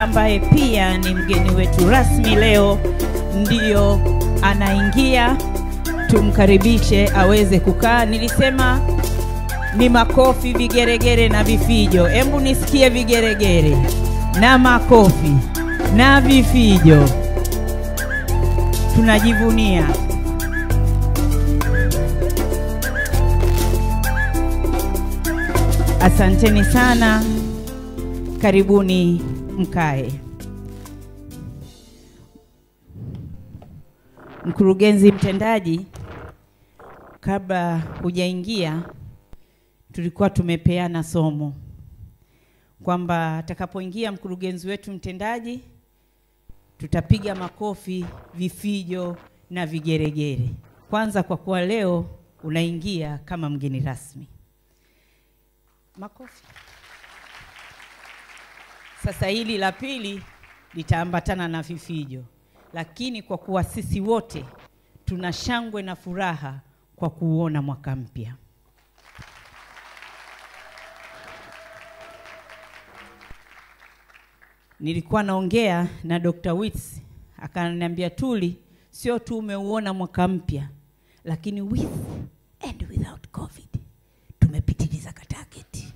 ambaye pia ni mgeni wetu rasmi leo ndio anaingia. Tumkaribishe aweze kukaa. Nilisema ni makofi, vigeregere na vifijo. Hebu nisikie vigeregere na makofi na vifijo. Tunajivunia. Asanteni sana. Karibuni mkae. Mkurugenzi mtendaji, kabla hujaingia tulikuwa tumepeana somo kwamba atakapoingia mkurugenzi wetu mtendaji tutapiga makofi, vifijo na vigeregere. Kwanza kwa kuwa leo unaingia kama mgeni rasmi. Makofi. Sasa hili la pili litaambatana na vifijo. Lakini kwa kuwa sisi wote tuna shangwe na furaha kwa kuona mwaka mpya. Nilikuwa naongea na Dr. Wits, akaniambia Tuli, sio tu umeuona mwaka mpya, lakini with and without COVID tumepitiliza target.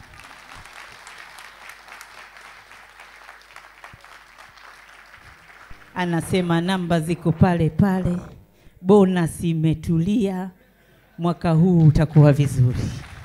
Anasema namba ziko pale pale, bonus imetulia, mwaka huu utakuwa vizuri.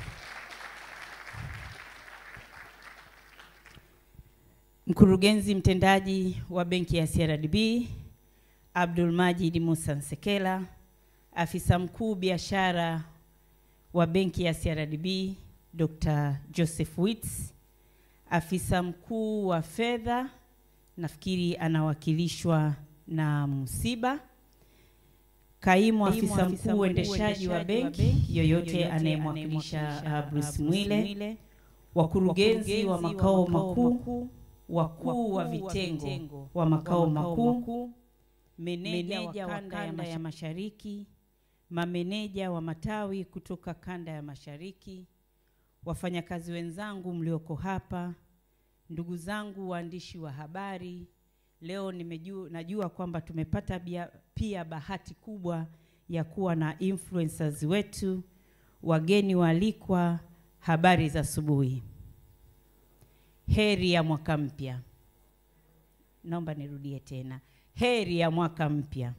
Mkurugenzi mtendaji wa benki ya CRDB, Abdul Majid Musa Nsekela, afisa mkuu biashara wa benki ya CRDB, Dr. Joseph Wits, afisa mkuu wa fedha, nafikiri anawakilishwa na Musiba, kaimu afisa mkuu uendeshaji wa benki, yoyote anayemwakilisha Bruce Mwile, wakurugenzi wa makao makuu, wakuu wa vitengo wa makao makuu, meneja wa kanda ya mashariki, mameneja wa matawi kutoka kanda ya mashariki, wafanyakazi wenzangu mlioko hapa, ndugu zangu waandishi wa habari. Leo najua kwamba tumepata pia bahati kubwa ya kuwa na influencers wetu, wageni waalikwa. Habari za asubuhi. Heri ya mwaka mpya. Naomba nirudie tena. Heri ya mwaka mpya.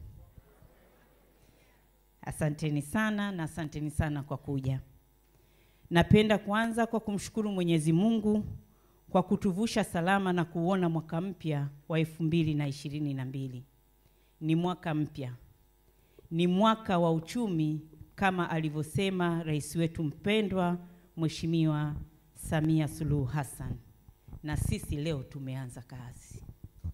Asanteni sana na asanteni sana kwa kuja. Napenda kuanza kwa kumshukuru Mwenyezi Mungu kwa kutuvusha salama na kuona mwaka mpya wa 2022. Ni mwaka mpya. Ni mwaka wa uchumi kama alivyosema rais wetu mpendwa Mheshimiwa Samia Suluhu Hassan. Na sisi leo tumeanza kazi.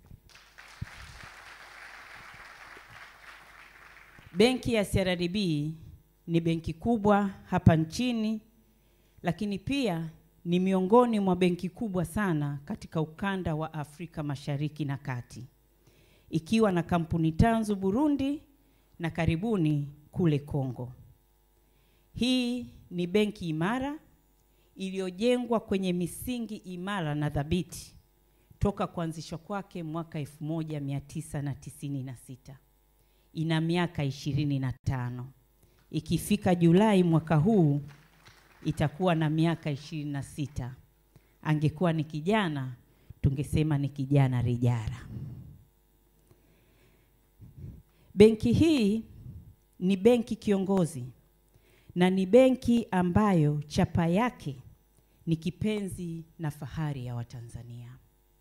Benki ya CRDB ni benki kubwa hapa nchini, lakini pia ni miongoni mwa benki kubwa sana katika ukanda wa Afrika Mashariki na Kati, ikiwa na kampuni tanzu Burundi na karibuni kule Kongo. Hii ni benki imara iliyojengwa kwenye misingi imara na thabiti toka kuanzishwa kwake mwaka 1996. Ina miaka 25. Ikifika Julai mwaka huu itakuwa na miaka 26. Angekuwa ni kijana, tungesema ni kijana rijara. Benki hii ni benki kiongozi na ni benki ambayo chapa yake ni kipenzi na fahari ya Watanzania.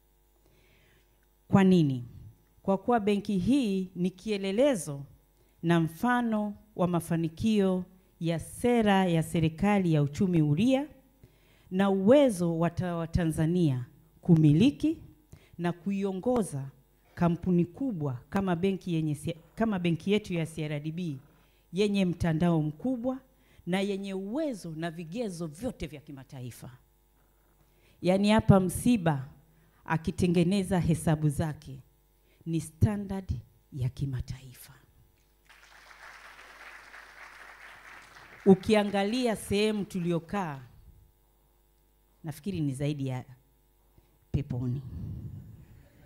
Kwa nini? Kwa kuwa benki hii ni kielelezo na mfano wa mafanikio ya sera ya serikali ya uchumi huria na uwezo wa Tanzania kumiliki na kuiongoza kampuni kubwa kama benki yetu ya CRDB yenye mtandao mkubwa na yenye uwezo na vigezo vyote vya kimataifa. Yaani hapa Msiba akitengeneza hesabu zake ni standard ya kimataifa. Ukiangalia sehemu tuliokaa, nafikiri ni zaidi ya peponi.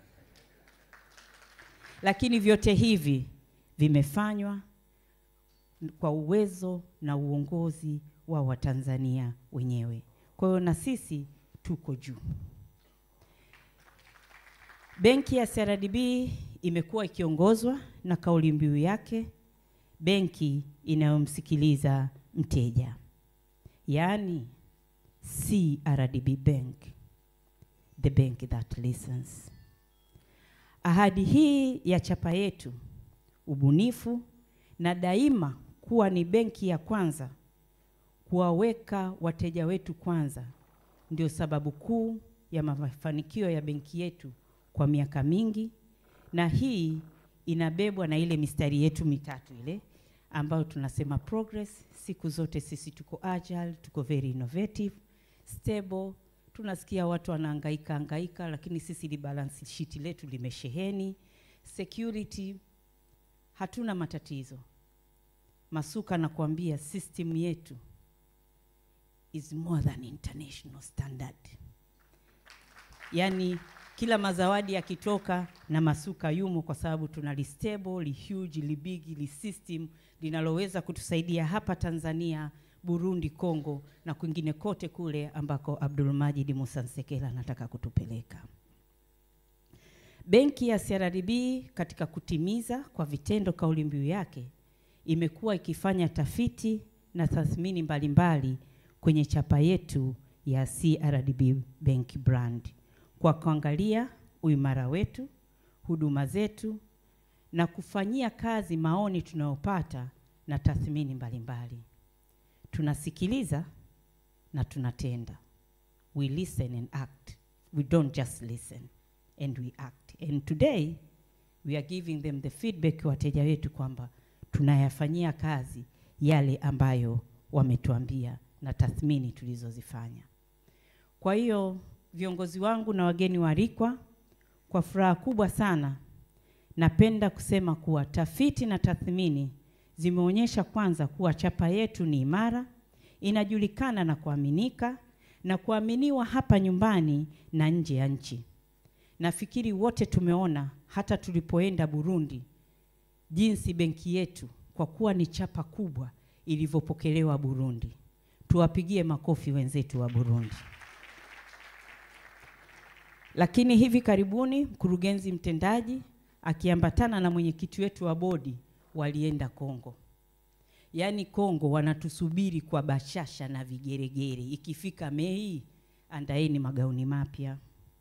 Lakini vyote hivi vimefanywa kwa uwezo na uongozi wa Watanzania wenyewe. Kwa hiyo na sisi tuko juu. Benki ya CRDB imekuwa ikiongozwa na kauli mbiu yake, benki inayomsikiliza mteja. Yaani CRDB Bank, the bank that listens. Ahadi hii ya chapa yetu, ubunifu na daima kuwa ni benki ya kwanza, kuwaweka wateja wetu kwanza, ndio sababu kuu ya mafanikio ya benki yetu kwa miaka mingi, na hii inabebwa na ile mistari yetu mitatu ile ambayo tunasema progress. Siku zote sisi tuko agile, tuko very innovative, stable. Tunasikia watu wanahangaika, lakini sisi li balance sheet letu limesheheni. Security, hatuna matatizo. Masuka nakwambia system yetu is more than international standard. Yani kila mazawadi yakitoka na Masuka yumo, kwa sababu tuna li stable, li huge, li big, li system linaloweza kutusaidia hapa Tanzania, Burundi, Kongo na kwingine kote kule ambako Abdul Majid Musa Nsekela anataka kutupeleka. Benki ya CRDB katika kutimiza kwa vitendo kauli mbiu yake imekuwa ikifanya tafiti na tathmini mbalimbali kwenye chapa yetu ya CRDB Bank brand, kwa kuangalia uimara wetu, huduma zetu na kufanyia kazi maoni tunayopata na tathmini mbalimbali. Tunasikiliza na tunatenda. We listen and act. We don't just listen, and we act. And today we are giving them the feedback, wateja wetu, kwamba tunayafanyia kazi yale ambayo wametuambia na tathmini tulizozifanya. Kwa hiyo viongozi wangu na wageni waalikwa, kwa furaha kubwa sana napenda kusema kuwa tafiti na tathmini zimeonyesha kwanza kuwa chapa yetu ni imara, inajulikana na kuaminika na kuaminiwa hapa nyumbani na nje ya nchi. Nafikiri wote tumeona hata tulipoenda Burundi jinsi benki yetu, kwa kuwa ni chapa kubwa, ilivyopokelewa Burundi. Tuwapigie makofi wenzetu wa Burundi. Lakini hivi karibuni mkurugenzi mtendaji akiambatana na mwenyekiti wetu wa bodi walienda Kongo. Yaani Kongo wanatusubiri kwa bashasha na vigeregere. Ikifika Mei, andaeni magauni mapya.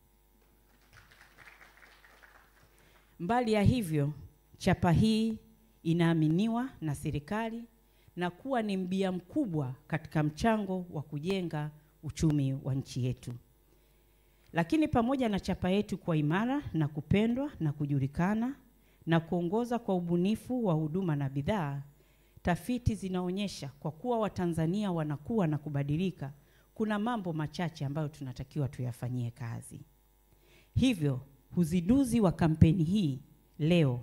Mbali ya hivyo, chapa hii inaaminiwa na serikali na kuwa ni mbia mkubwa katika mchango wa kujenga uchumi wa nchi yetu. Lakini pamoja na chapa yetu kwa imara na kupendwa na kujulikana na kuongoza kwa ubunifu wa huduma na bidhaa, tafiti zinaonyesha kwa kuwa Watanzania wanakuwa na kubadilika, kuna mambo machache ambayo tunatakiwa tuyafanyie kazi. Hivyo, uzinduzi wa kampeni hii leo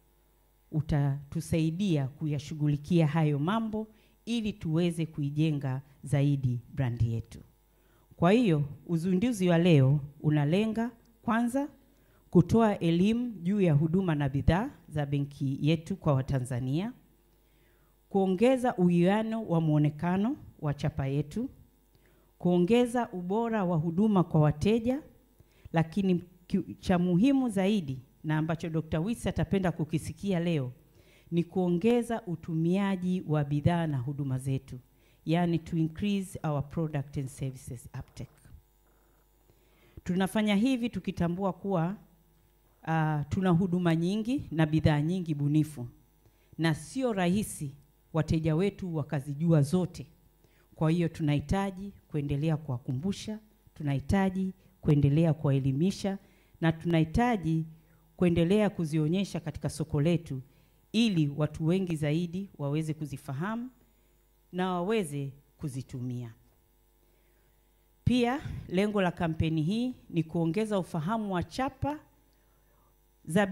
utatusaidia kuyashughulikia hayo mambo ili tuweze kuijenga zaidi brandi yetu. Kwa hiyo, uzinduzi wa leo unalenga kwanza kutoa elimu juu ya huduma na bidhaa za benki yetu kwa Watanzania, kuongeza uwiano wa muonekano wa chapa yetu, kuongeza ubora wa huduma kwa wateja, lakini cha muhimu zaidi na ambacho Dr. Wisi atapenda kukisikia leo ni kuongeza utumiaji wa bidhaa na huduma zetu, yani to increase our product and services uptake. Tunafanya hivi tukitambua kuwa tuna huduma nyingi na bidhaa nyingi bunifu, na sio rahisi wateja wetu wakazijua zote. Kwa hiyo tunahitaji kuendelea kuwakumbusha, tunahitaji kuendelea kuwaelimisha, na tunahitaji kuendelea kuzionyesha katika soko letu ili watu wengi zaidi waweze kuzifahamu na waweze kuzitumia. Pia lengo la kampeni hii ni kuongeza ufahamu wa chapa za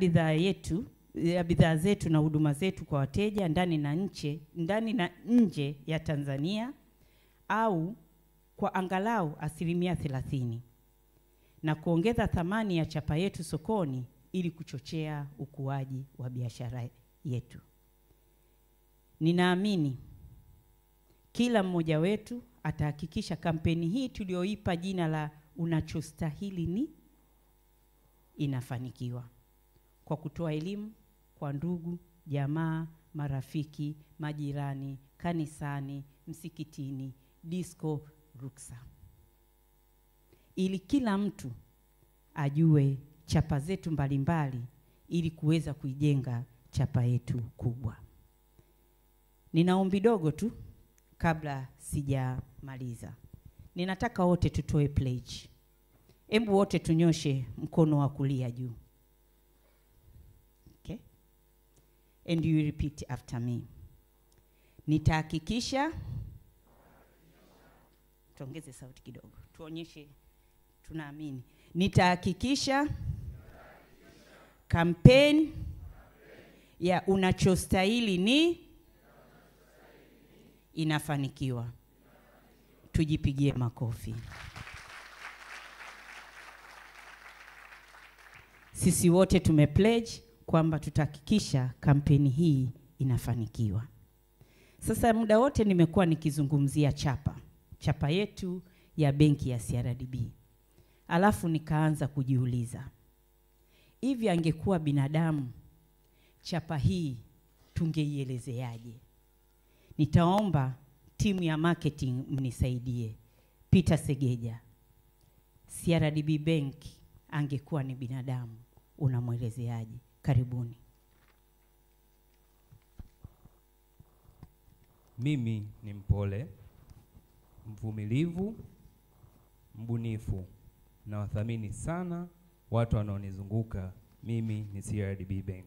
bidhaa zetu na huduma zetu kwa wateja ndani na nje ya Tanzania, au kwa angalau 30%, na kuongeza thamani ya chapa yetu sokoni ili kuchochea ukuaji wa biashara yetu. Ninaamini kila mmoja wetu atahakikisha kampeni hii tulioipa jina la unachostahili ni inafanikiwa kwa kutoa elimu kwa ndugu, jamaa, marafiki, majirani, kanisani, msikitini, disco, ruksa, ili kila mtu ajue chapa zetu mbalimbali ili kuweza kuijenga chapa yetu kubwa. Nina ombi dogo tu kabla sijamaliza. Ninataka wote tutoe pledge. Hebu wote tunyoshe mkono wa kulia juu. Okay? And you repeat after me. Nitahakikisha, tuongeze sauti kidogo, tuonyeshe tunaamini. Nitahakikisha kampeni ya unachostahili ni inafanikiwa. Tujipigie makofi. Sisi wote tumepledge kwamba tutahakikisha kampeni hii inafanikiwa. Sasa muda wote nimekuwa nikizungumzia chapa yetu ya benki ya CRDB. Alafu nikaanza kujiuliza, hivi angekuwa binadamu, chapa hii tungeielezeaje? Nitaomba timu ya marketing mnisaidie. Peter Segeja, CRDB Bank angekuwa ni binadamu, unamwelezeaje? Karibuni. Mimi ni mpole, mvumilivu, mbunifu, na wathamini sana watu wanaonizunguka. Mimi ni CRDB Bank.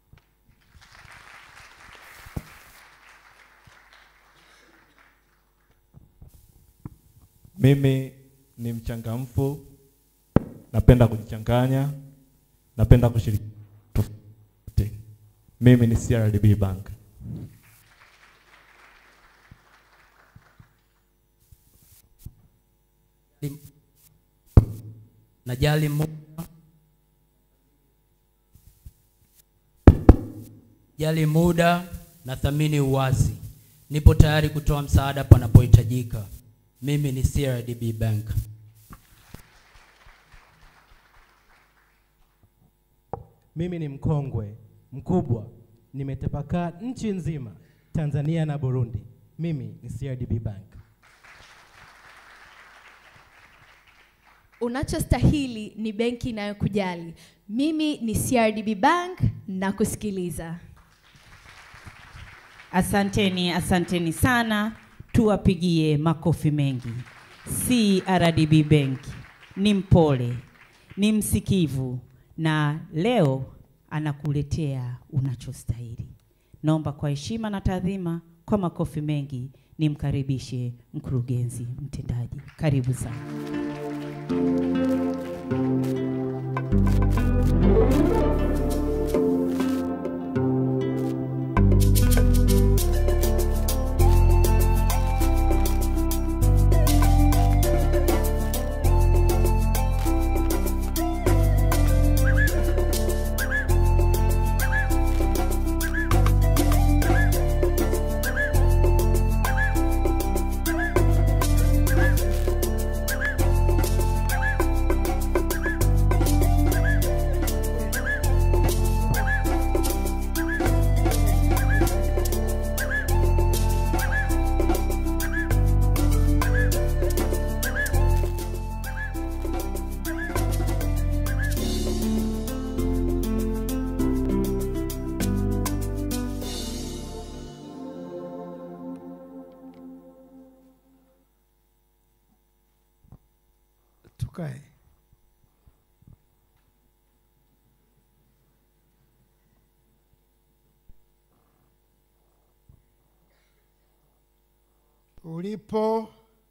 Mimi ni mchangamfu, napenda kujichanganya, napenda kushiriki. Mimi ni CRDB Bank. Najali muda, jali muda, nathamini uwazi. Nipo tayari kutoa msaada panapohitajika. Mimi ni CRDB Bank. Mimi ni mkongwe, mkubwa, nimetapakaa nchi nzima, Tanzania na Burundi. Mimi ni CRDB Bank. Unachostahili ni benki inayokujali. Mimi ni CRDB Bank na kusikiliza. Asanteni sana. Tuwapigie makofi mengi. CRDB Bank ni mpole, ni msikivu, na leo anakuletea unachostahili. Naomba kwa heshima na taadhima, kwa makofi mengi, nimkaribishe mkurugenzi mtendaji. Karibu sana. Tukae. Ulipo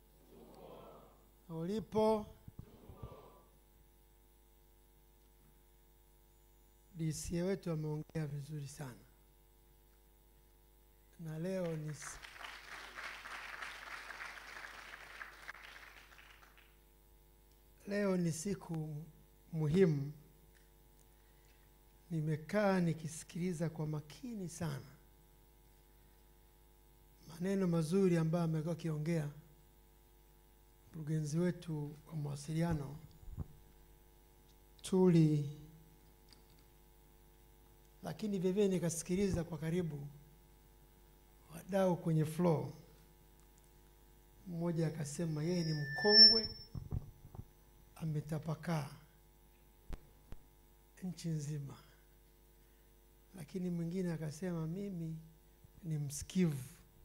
DC wetu ameongea vizuri sana, na leo ni siku muhimu nimekaa nikisikiliza kwa makini sana maneno mazuri ambayo amekuwa akiongea mkurugenzi wetu wa mawasiliano Tuli, lakini vivyo nikasikiliza kwa karibu wadau kwenye floor. Mmoja akasema yeye ni mkongwe, ametapakaa nchi nzima, lakini mwingine akasema mimi ni msikivu,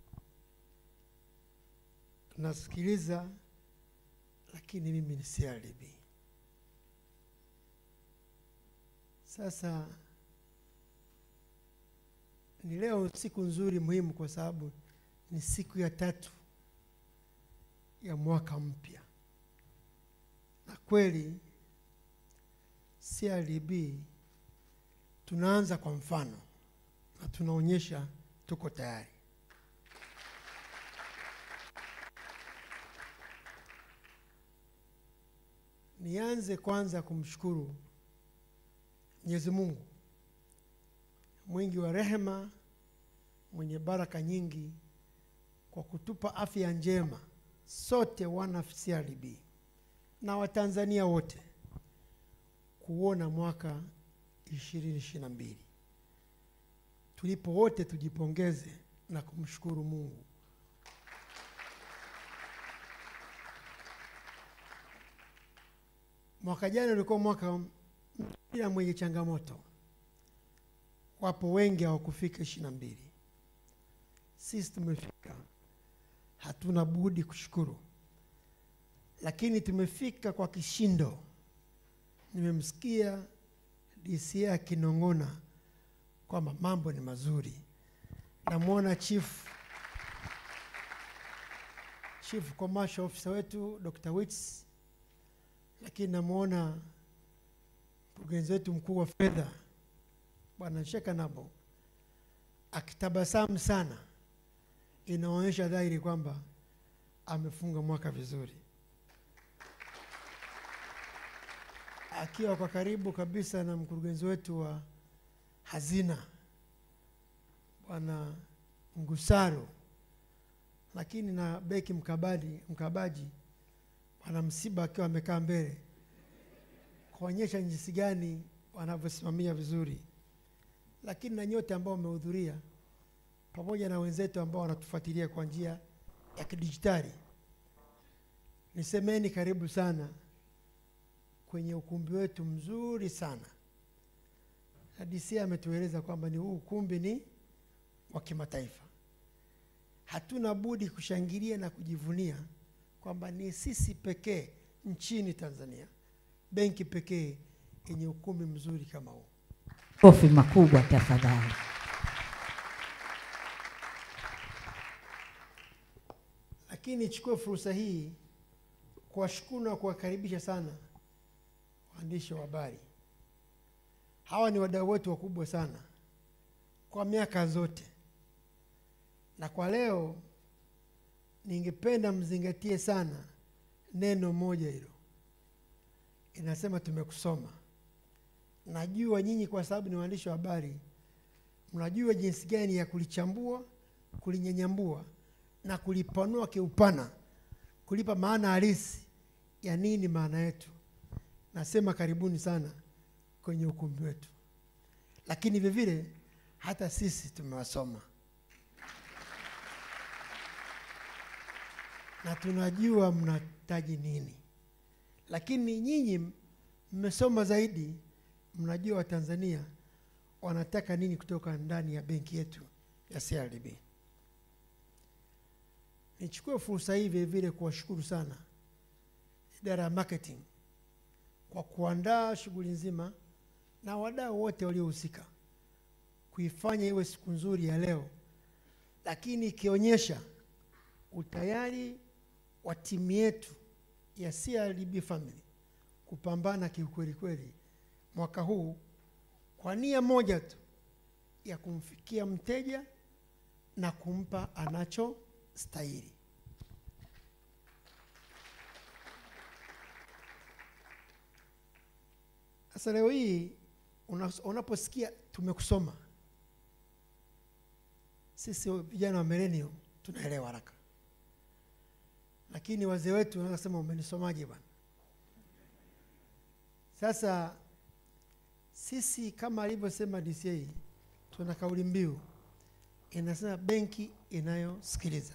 nasikiliza lakini mimi ni CRDB. Sasa ni leo siku nzuri muhimu kwa sababu ni siku ya 3 ya mwaka mpya, na kweli CRDB tunaanza kwa mfano na tunaonyesha tuko tayari. Nianze kwanza kumshukuru Mwenyezi Mungu mwingi wa rehema, mwenye baraka nyingi, kwa kutupa afya njema sote wana CRDB na Watanzania wote kuona mwaka 2022. Tulipo wote tujipongeze na kumshukuru Mungu. Mwaka jana ulikuwa mwaka mpya mwenye changamoto. Wapo wengi hawakufika 22. Sisi tumefika. Hatuna budi kushukuru. Lakini tumefika kwa kishindo. Nimemsikia DC akinong'ona kwamba mambo ni mazuri. Namuona Chief Commercial Officer wetu Dr. Wits, lakini namuona mkurugenzi wetu mkuu wa fedha Bwana Shekanabo akitabasamu sana. Inaonyesha dhahiri kwamba amefunga mwaka vizuri. Akiwa kwa karibu kabisa na mkurugenzi wetu wa hazina Bwana Ngusaro, lakini na beki mkabaji Bwana Msiba akiwa amekaa mbele kuonyesha jinsi gani wanavyosimamia vizuri. Lakini na nyote ambao mmehudhuria pamoja na wenzetu ambao wanatufuatilia kwa njia ya kidijitali, nisemeni karibu sana kwenye ukumbi wetu mzuri sana. DC ametueleza kwamba ni huu ukumbi ni wa kimataifa. Hatuna budi kushangilia na kujivunia kwamba ni sisi pekee nchini Tanzania, benki pekee yenye ukumbi mzuri kama huu. Kofi makubwa tafadhali. Lakini nichukue fursa hii kuwashukuru na kuwakaribisha sana waandishi wa habari. Hawa ni wadau wetu wakubwa sana kwa miaka zote. Na kwa leo ningependa mzingatie sana neno moja hilo. Inasema tumekusoma. Najua nyinyi kwa sababu ni waandishi wa habari mnajua jinsi gani ya kulichambua, kulinyanyambua na kulipanua kiupana, kulipa maana halisi ya nini maana yetu. Nasema karibuni sana kwenye ukumbi wetu. Lakini vile hata sisi tumewasoma. Na tunajua mnahitaji nini. Lakini nyinyi mmesoma zaidi, mnajua Watanzania wanataka nini kutoka ndani ya benki yetu ya CRDB. Nichukue fursa hii vile kuwashukuru sana idara ya marketing kwa kuandaa shughuli nzima na wadau wote waliohusika kuifanya iwe siku nzuri ya leo, lakini ikionyesha utayari wa timu yetu ya CRDB family kupambana kiukweli kweli mwaka huu kwa nia moja tu ya kumfikia mteja na kumpa anacho stahili. Sasa leo hii unaposikia tumekusoma, sisi vijana wa millennial tunaelewa haraka, lakini wazee wetu wanaweza kusema umenisomaje bwana. Sasa sisi kama alivyosema DCA, tuna kauli mbiu inasema benki inayosikiliza.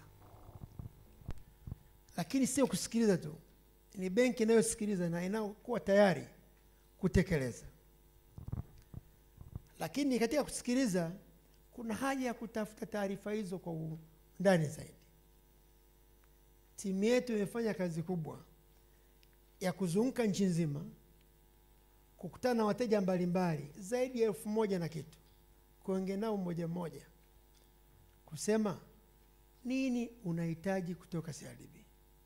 Lakini sio kusikiliza tu, ni benki inayosikiliza na inayokuwa tayari kutekeleza. Lakini katika kusikiliza kuna haja ya kutafuta taarifa hizo kwa undani zaidi. Timu yetu imefanya kazi kubwa ya kuzunguka nchi nzima, kukutana na wateja mbalimbali zaidi ya 1000 na kitu, kuongea nao mmoja mmoja, kusema nini unahitaji kutoka CRDB.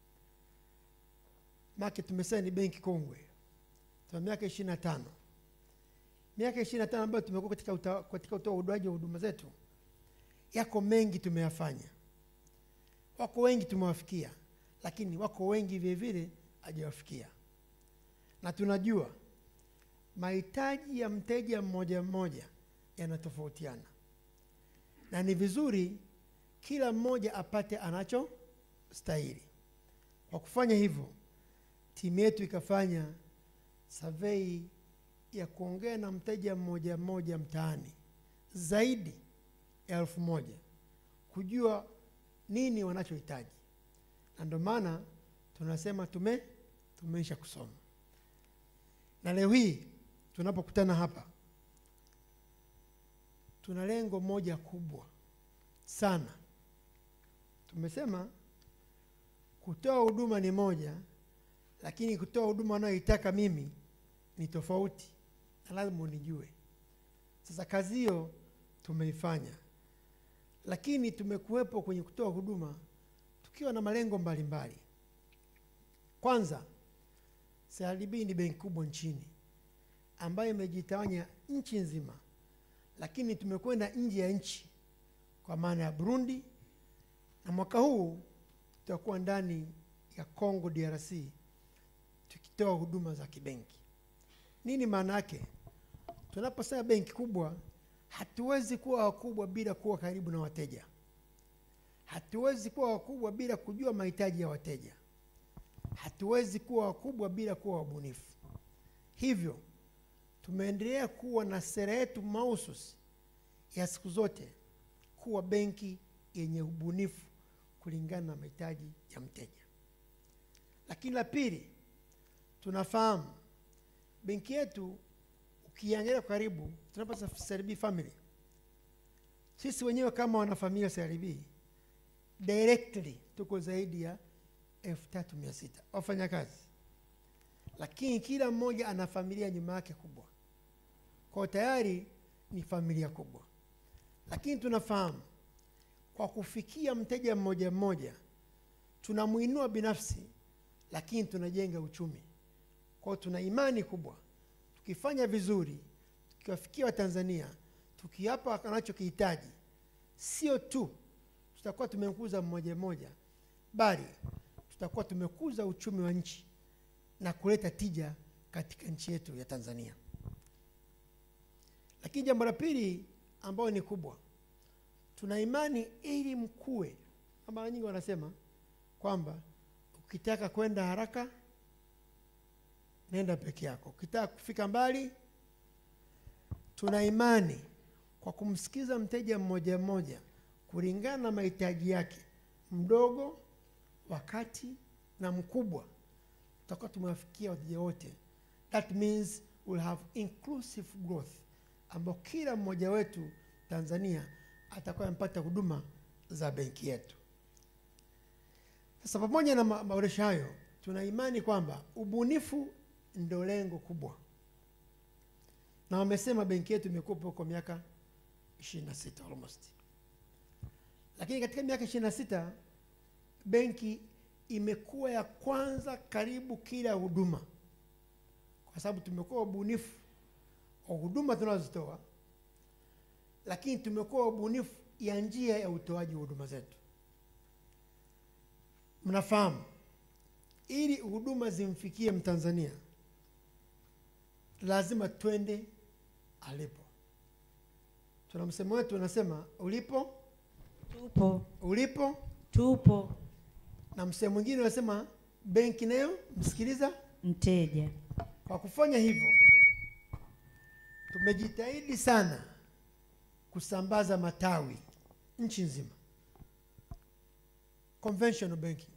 Maki tumesema ni benki kongwe, tuna miaka 25. Miaka 25 ambayo tumekuwa katika utoaji wa huduma zetu, yako mengi tumeyafanya. Wako wengi tumewafikia, lakini wako wengi vile vile hajawafikia. Na tunajua mahitaji ya mteja mmoja mmoja yanatofautiana, na ni vizuri kila mmoja apate anachostahili. Kwa kufanya hivyo, timu yetu ikafanya survey ya kuongea na mteja mmoja mmoja mtaani zaidi ya 1000 kujua nini wanachohitaji. Na ndio maana tunasema tumeisha kusoma. Na leo hii tunapokutana hapa, tuna lengo moja kubwa sana. Tumesema kutoa huduma ni moja, lakini kutoa huduma anayoitaka mimi ni tofauti, na lazima unijue. Sasa kazi hiyo tumeifanya, lakini tumekuwepo kwenye kutoa huduma tukiwa na malengo mbalimbali. Kwanza, CRDB ni benki kubwa nchini ambayo imejitawanya nchi nzima, lakini tumekwenda nje ya nchi kwa maana ya Burundi, na mwaka huu tutakuwa ndani ya Congo DRC tukitoa huduma za kibenki. Nini maana yake? Tunaposema benki kubwa, hatuwezi kuwa wakubwa bila kuwa karibu na wateja. Hatuwezi kuwa wakubwa bila kujua mahitaji ya wateja. Hatuwezi kuwa wakubwa bila kuwa wabunifu. Hivyo tumeendelea kuwa na sera yetu mahususi ya siku zote kuwa benki yenye ubunifu kulingana na mahitaji ya mteja. Lakini la pili, tunafahamu benki yetu ukiangalia karibu, tunapata CRDB family. Sisi wenyewe kama wanafamilia CRDB directly tuko zaidi ya 3600 wafanyakazi, lakini kila mmoja ana familia nyuma yake kubwa, kwa tayari ni familia kubwa. Lakini tunafahamu kwa kufikia mteja mmoja mmoja tunamuinua binafsi, lakini tunajenga uchumi. Kwa tuna imani kubwa tukifanya vizuri, tukiwafikia Watanzania, tukiapa anachokihitaji, sio tu tutakuwa tumekuza mmoja mmoja, bali tutakuwa tumekuza uchumi wa nchi na kuleta tija katika nchi yetu ya Tanzania. Lakini jambo la pili ambalo ni kubwa, tuna imani ili mkue, mara nyingi wanasema kwamba ukitaka kwenda haraka nenda peke yako, ukitaka kufika mbali. Tuna imani kwa kumsikiza mteja mmoja mmoja kulingana na mahitaji yake, mdogo, wakati na mkubwa, tutakuwa tumewafikia wateja wote. That means we'll have inclusive growth, ambao kila mmoja wetu Tanzania atakuwa amepata huduma za benki yetu. Sasa pamoja na maboresho hayo, tuna imani kwamba ubunifu ndio lengo kubwa. Na wamesema benki yetu imekuwa kwa miaka 26 almost. Lakini katika miaka 26 benki imekuwa ya kwanza karibu kila huduma, kwa sababu tumekuwa ubunifu wa huduma tunazozitoa, lakini tumekuwa ubunifu ya njia ya utoaji wa huduma zetu. Mnafahamu, ili huduma zimfikie Mtanzania lazima twende alipo. Tuna msemo wetu unasema ulipo tupo, ulipo tupo, na msemo mwingine unasema benki nayo msikiliza mteja. Kwa kufanya hivyo, tumejitahidi sana kusambaza matawi nchi nzima, conventional banking,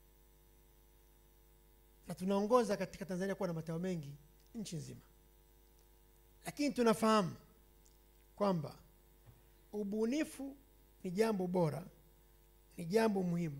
na tunaongoza katika Tanzania kuwa na matawi mengi nchi nzima. Lakini tunafahamu kwamba ubunifu ni jambo bora, ni jambo muhimu.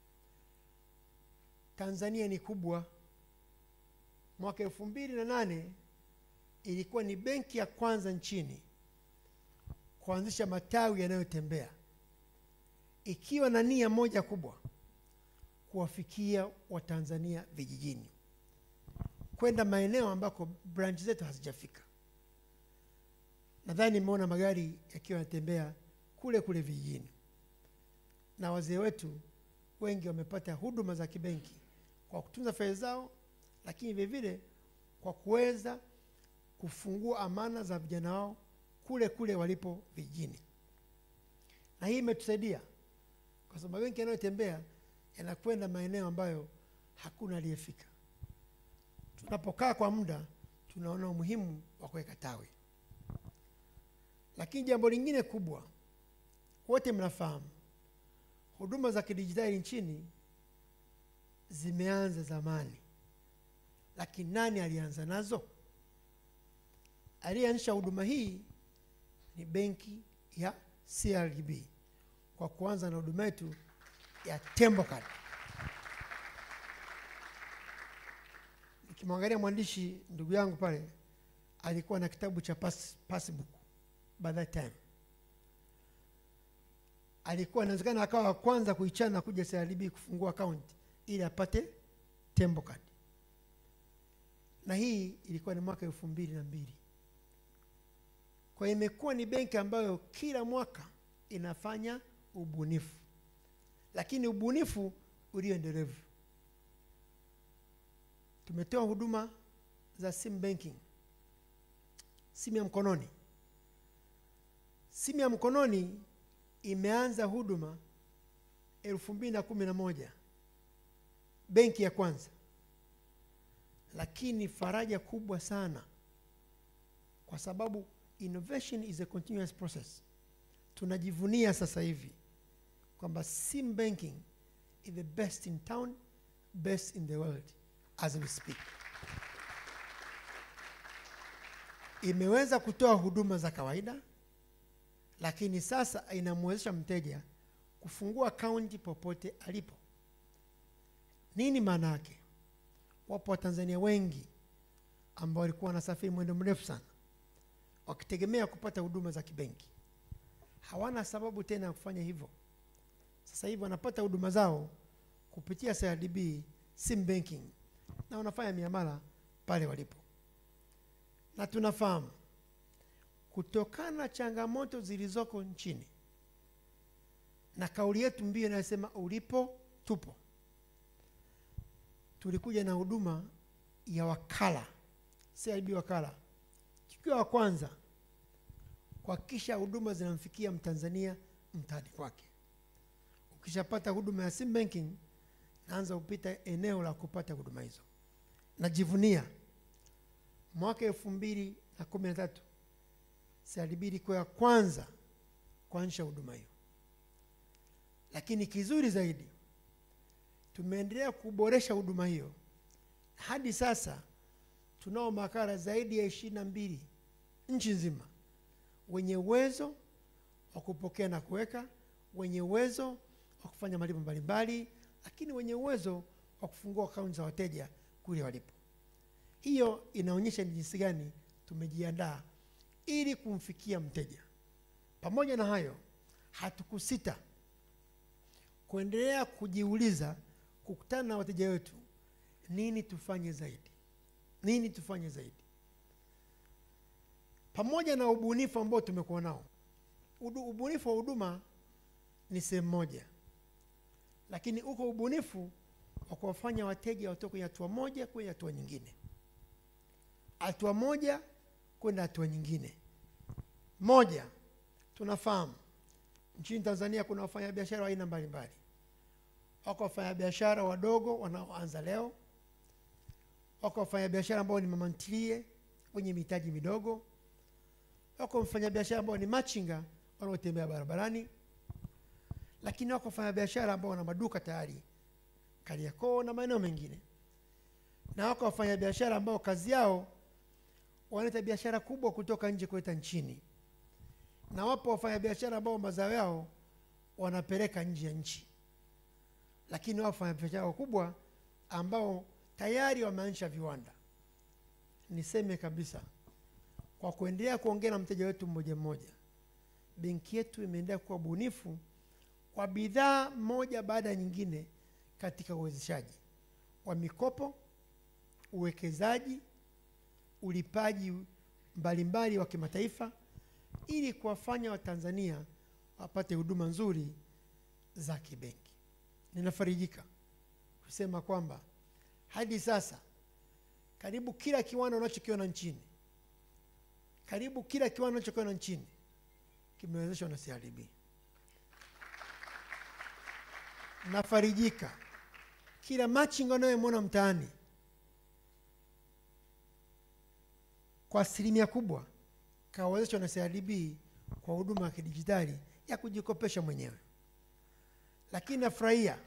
Tanzania ni kubwa. Mwaka 2008 ilikuwa ni benki ya kwanza nchini kuanzisha matawi yanayotembea, ikiwa na nia moja kubwa, kuwafikia Watanzania vijijini, kwenda maeneo ambako branch zetu hazijafika. Nadhani nimeona magari yakiwa yanatembea kule kule vijijini, na wazee wetu wengi wamepata huduma za kibenki kwa kutunza fedha zao, lakini vile vile kwa kuweza kufungua amana za vijana wao kule kule walipo vijijini. Na hii imetusaidia kwa sababu benki yanayotembea yanakwenda maeneo ambayo hakuna aliyefika. Tunapokaa kwa muda, tunaona umuhimu wa kuweka tawi. Lakini jambo lingine kubwa, wote mnafahamu, huduma za kidijitali nchini zimeanza zamani. Lakini nani alianza nazo? Aliyeanzisha huduma hii ni benki ya CRDB, kwa kuanza na huduma yetu ya Tembo Card. Nikimwangalia mwandishi ndugu yangu pale, alikuwa na kitabu cha passbook by that time. Alikuwa inawezekana akawa wa kwanza kuichana kuja CRDB kufungua account ili apate Tembo Card. Na hii ilikuwa ni mwaka 2002. Kwa hiyo imekuwa ni benki ambayo kila mwaka inafanya ubunifu, lakini ubunifu ulioendelevu. Tumetoa huduma za sim banking, simu ya mkononi. Simu ya mkononi imeanza huduma 2011, benki ya kwanza. Lakini faraja kubwa sana, kwa sababu innovation is a continuous process. Tunajivunia sasa hivi kwamba sim banking is the best in town, best in the world as we speak. Imeweza kutoa huduma za kawaida, lakini sasa inamwezesha mteja kufungua akaunti popote alipo. Nini maana yake? Wapo Watanzania wengi ambao walikuwa wanasafiri mwendo mrefu sana wakitegemea kupata huduma za kibenki. Hawana sababu tena ya kufanya hivyo. Sasa hivi wanapata huduma zao kupitia CRDB sim banking, na wanafanya miamala pale walipo. Na tunafahamu kutokana na changamoto zilizoko nchini na kauli yetu mbiu inayosema ulipo tupo, tulikuja na huduma ya wakala, CRDB wakala, tukiwa wa kwanza kuhakikisha huduma zinamfikia Mtanzania mtaani kwake. Ukishapata huduma ya sim banking, naanza kupita eneo la kupata huduma hizo. Najivunia mwaka 2013 CRDB ilikuwa ya kwanza kuanzisha huduma hiyo. Lakini kizuri zaidi, tumeendelea kuboresha huduma hiyo. Hadi sasa tunao makala zaidi ya 22 nchi nzima wenye uwezo wa kupokea na kuweka, wenye uwezo wa kufanya malipo mbalimbali, lakini wenye uwezo wa kufungua akaunti za wateja kule walipo. Hiyo inaonyesha ni jinsi gani tumejiandaa ili kumfikia mteja. Pamoja na hayo, hatukusita kuendelea kujiuliza, kukutana na wateja wetu, nini tufanye zaidi? Nini tufanye zaidi? Pamoja na ubunifu ambao tumekuwa nao. Ubunifu wa huduma ni sehemu moja, lakini uko ubunifu wa kuwafanya wateja watoke kwenye hatua moja kwenda hatua nyingine, hatua moja kwenda hatua nyingine. Moja, tunafahamu nchini Tanzania kuna wafanyabiashara wa aina mbalimbali. Wako wafanyabiashara wadogo wanaoanza leo, wako wafanyabiashara ambao ni mama ntilie wenye mitaji midogo, wako wafanyabiashara ambao ni machinga wanaotembea barabarani, lakini wako wafanyabiashara ambao wana maduka tayari Kariakoo na maeneo mengine, na wako wafanyabiashara ambao kazi yao wanaleta biashara kubwa kutoka nje kuleta nchini, na wapo wafanyabiashara ambao mazao yao wanapeleka nje ya nchi, lakini wapo wafanyabiashara wakubwa ambao tayari wameanzisha viwanda. Niseme kabisa, kwa kuendelea kuongea na mteja wetu mmoja mmoja, benki yetu imeendelea kuwa bunifu kwa bidhaa moja baada ya nyingine katika uwezeshaji wa mikopo, uwekezaji, ulipaji mbalimbali wa kimataifa, ili kuwafanya Watanzania wapate huduma nzuri za kibenki. Ninafarijika kusema kwamba hadi sasa karibu kila kiwanda unachokiona nchini, kimewezeshwa na CRDB. Nafarijika kila machinga unayemwona mtaani kwa asilimia kubwa kawezeshwa na CRDB kwa huduma ya kidijitali ya kujikopesha mwenyewe. Lakini nafurahia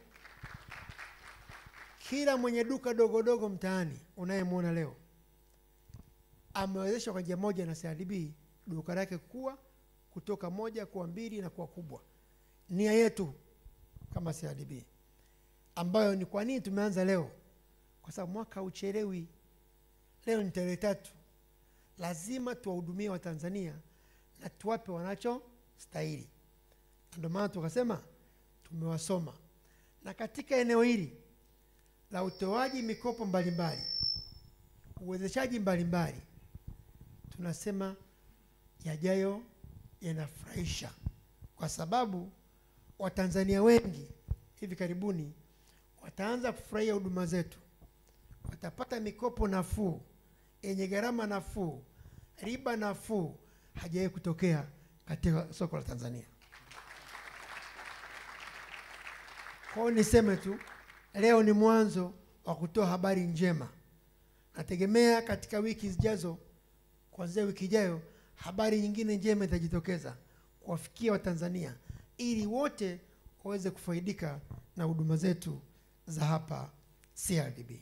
kila mwenye duka dogo dogo mtaani unayemwona leo amewezeshwa kwa njia moja na CRDB duka lake kutoka moja kuwa 2 na kuwa kubwa. Nia yetu kama CRDB, ambayo ni kwa nini tumeanza leo, kwa sababu mwaka uchelewi. Leo ni tarehe 3, lazima tuwahudumie Watanzania na tuwape wanachostahili. Ndio maana tukasema tumewasoma, na katika eneo hili la utoaji mikopo mbalimbali, uwezeshaji mbalimbali, tunasema yajayo yanafurahisha, kwa sababu Watanzania wengi hivi karibuni wataanza kufurahia huduma zetu. Watapata mikopo nafuu, yenye gharama nafuu, riba nafuu, hajawahi kutokea katika soko la Tanzania. Kwa niseme tu, leo ni mwanzo wa kutoa habari njema. Nategemea katika wiki zijazo, kuanzia wiki ijayo, habari nyingine njema itajitokeza kuwafikia Watanzania, ili wote waweze kufaidika na huduma zetu za hapa CRDB.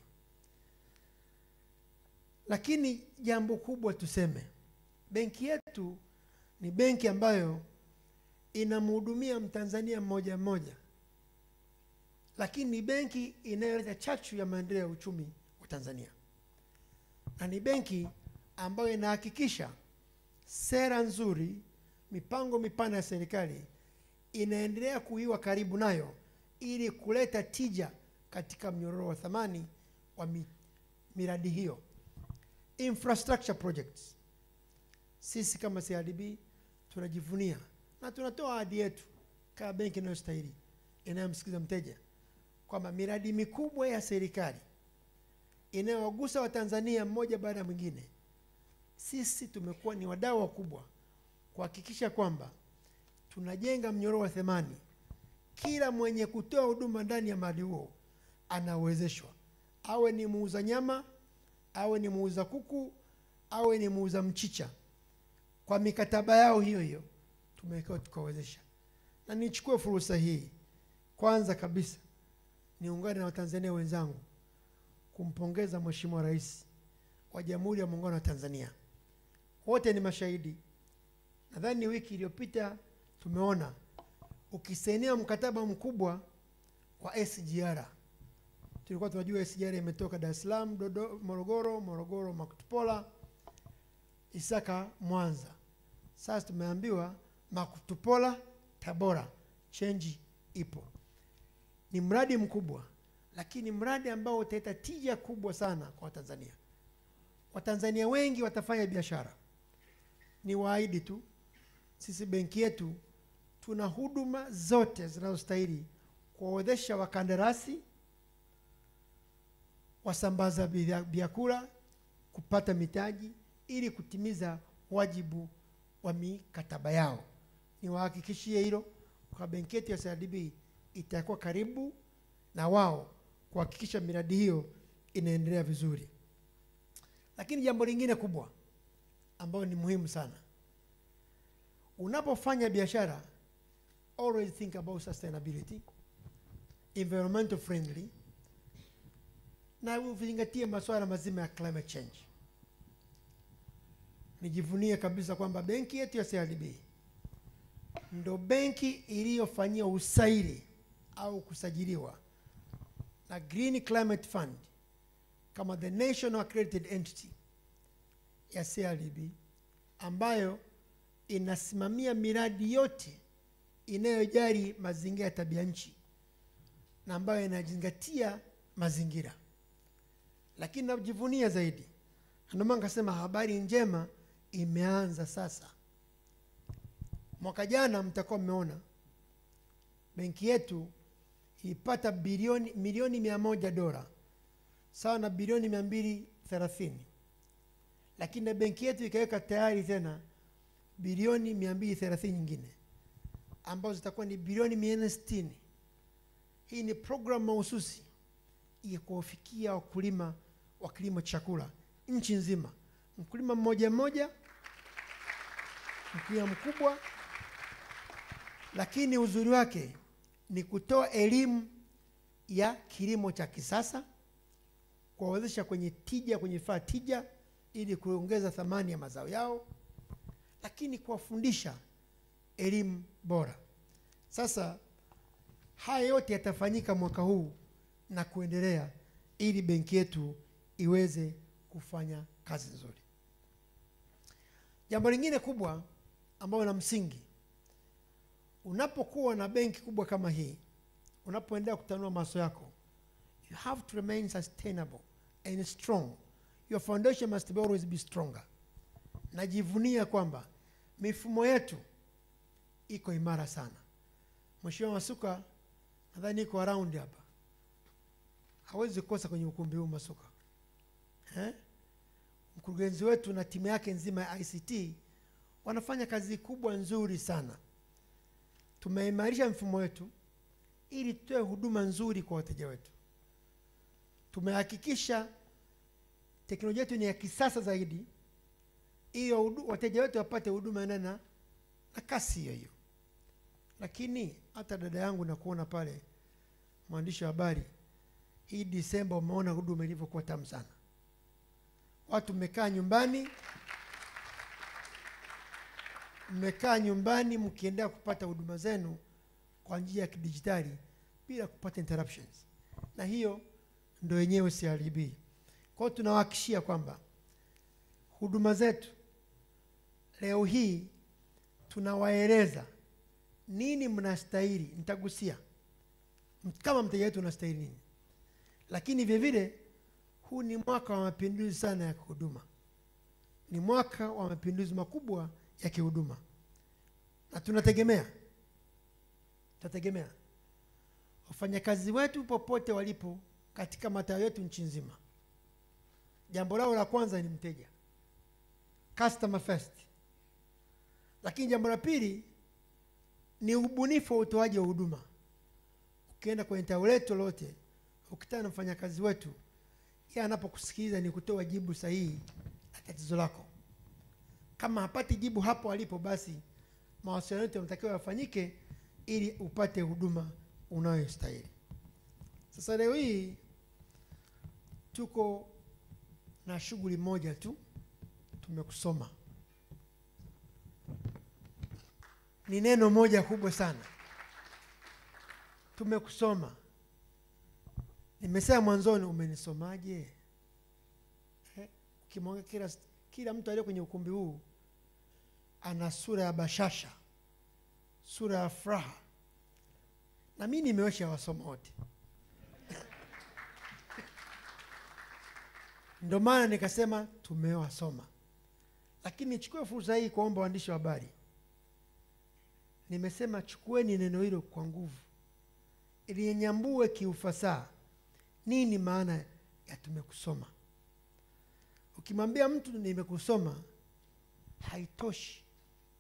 Lakini jambo kubwa tuseme, benki yetu ni benki ambayo inamhudumia Mtanzania mmoja mmoja, lakini ni benki inayoleta chachu ya maendeleo ya uchumi wa Tanzania, na ni benki ambayo inahakikisha sera nzuri, mipango mipana ya serikali inaendelea kuiwa karibu nayo, ili kuleta tija katika mnyororo wa thamani wa miradi hiyo. Infrastructure projects, sisi kama CRDB tunajivunia na tunatoa ahadi yetu kama benki inayostahili, inayomsikiza mteja, kwamba miradi mikubwa ya serikali inayowagusa Watanzania mmoja baada ya mwingine, sisi tumekuwa ni wadau wakubwa kuhakikisha kwamba tunajenga mnyororo wa thamani. Kila mwenye kutoa huduma ndani ya mradi huo anawezeshwa, awe ni muuza nyama, awe ni muuza kuku, awe ni muuza mchicha. Kwa mikataba yao hiyo hiyo tumekuwa tukawezesha. Na nichukue fursa hii kwanza kabisa niungane na Watanzania wenzangu kumpongeza Mheshimiwa Rais wa Jamhuri ya Muungano wa Tanzania. Wote ni mashahidi. Nadhani wiki iliyopita tumeona ukisainiwa mkataba mkubwa wa SGR. Tulikuwa tunajua SGR imetoka Dar es Salaam, Morogoro, Makutupola, Isaka, Mwanza. Sasa tumeambiwa Makutupola, Tabora, change ipo. Ni mradi mkubwa, lakini mradi ambao utaleta tija kubwa sana kwa Watanzania. Watanzania wengi watafanya biashara. Ni waahidi tu, sisi benki yetu tuna huduma zote zinazostahili kuwawezesha wakandarasi, wasambaza vyakula kupata mitaji, ili kutimiza wajibu wa mikataba yao. Niwahakikishie hilo kwa benki yetu ya CRDB itakuwa karibu na wao kuhakikisha miradi hiyo inaendelea vizuri. Lakini jambo lingine kubwa ambalo ni muhimu sana, unapofanya biashara, always think about sustainability, environmental friendly, na uzingatie masuala mazima ya climate change. Nijivunie kabisa kwamba benki yetu ya CRDB ndo benki iliyofanyia usaili au kusajiliwa na Green Climate Fund kama the national accredited entity ya CRDB, ambayo inasimamia miradi yote inayojali mazingira ya tabia nchi na ambayo inazingatia mazingira. Lakini najivunia zaidi, ndio maana nikasema habari njema imeanza sasa. Mwaka jana mtakuwa mmeona benki yetu ilipata milioni 100 dola, sawa na bilioni 230, lakini na benki yetu ikaweka tayari tena bilioni 230 nyingine ambazo zitakuwa ni bilioni 460. Hii ni program mahususi ya kuwafikia wakulima wa kilimo chakula nchi nzima, mkulima mmoja mmoja, mkulima mkubwa. Lakini uzuri wake ni kutoa elimu ya kilimo cha kisasa, kuwawezesha kwenye tija, kwenye vifaa tija ili kuongeza thamani ya mazao yao, lakini kuwafundisha elimu bora. Sasa haya yote yatafanyika mwaka huu na kuendelea ili benki yetu iweze kufanya kazi nzuri. Jambo lingine kubwa ambalo na msingi, unapokuwa na benki kubwa kama hii, unapoendelea kutanua maso yako, you have to remain sustainable and strong. Your foundation must always be stronger. Najivunia kwamba mifumo yetu iko imara sana. Mheshimiwa Masuka nadhani iko around hapa, hawezi kukosa kwenye ukumbi huu Masuka. Mkurugenzi wetu na timu yake nzima ya ICT wanafanya kazi kubwa nzuri sana. Tumeimarisha mfumo wetu ili tutoe huduma nzuri kwa wateja wetu. Tumehakikisha teknolojia yetu ni ya kisasa zaidi ili wateja wetu wapate huduma na kasi hiyo hiyo. Lakini hata dada yangu na kuona pale mwandishi wa habari, hii Disemba umeona huduma ilivyokuwa tamu sana. Watu mmekaa nyumbani mkiendelea kupata huduma zenu kwa njia ya kidijitali bila kupata interruptions. Na hiyo ndio yenyewe CRDB. Kwa hiyo tunawahakikishia kwamba huduma zetu leo hii tunawaeleza nini mnastahili. Nitagusia kama mteja wetu unastahili nini. Lakini vile vile huu ni mwaka wa mapinduzi sana ya huduma. Ni mwaka wa mapinduzi makubwa ya kihuduma. Na tunategemea wafanyakazi wetu popote walipo katika matawi yetu nchi nzima, jambo lao la kwanza ni mteja, customer first. Lakini jambo la pili ni ubunifu wa utoaji wa huduma. Ukienda kwenye tawi letu lote, ukitana na mfanyakazi wetu, yeye anapokusikiliza ni kutoa jibu sahihi la tatizo lako. Kama hapati jibu hapo alipo, basi mawasiliano yote yanatakiwa yafanyike ili upate huduma unayostahili. Sasa leo hii tuko na shughuli moja tu, tumekusoma. Ni neno moja kubwa sana, tumekusoma. Nimesema mwanzoni, umenisomaje? Ukimwangalia kila mtu aliye kwenye ukumbi huu ana sura ya bashasha, sura ya furaha. Na mimi nimewasha wasoma wote. Ndio maana nikasema tumewasoma. Lakini nichukue fursa hii kuomba waandishi wa habari. Nimesema chukueni neno hilo kwa nguvu, ili nyambue kiufasaha nini maana ya tumekusoma. Ukimwambia mtu nimekusoma haitoshi.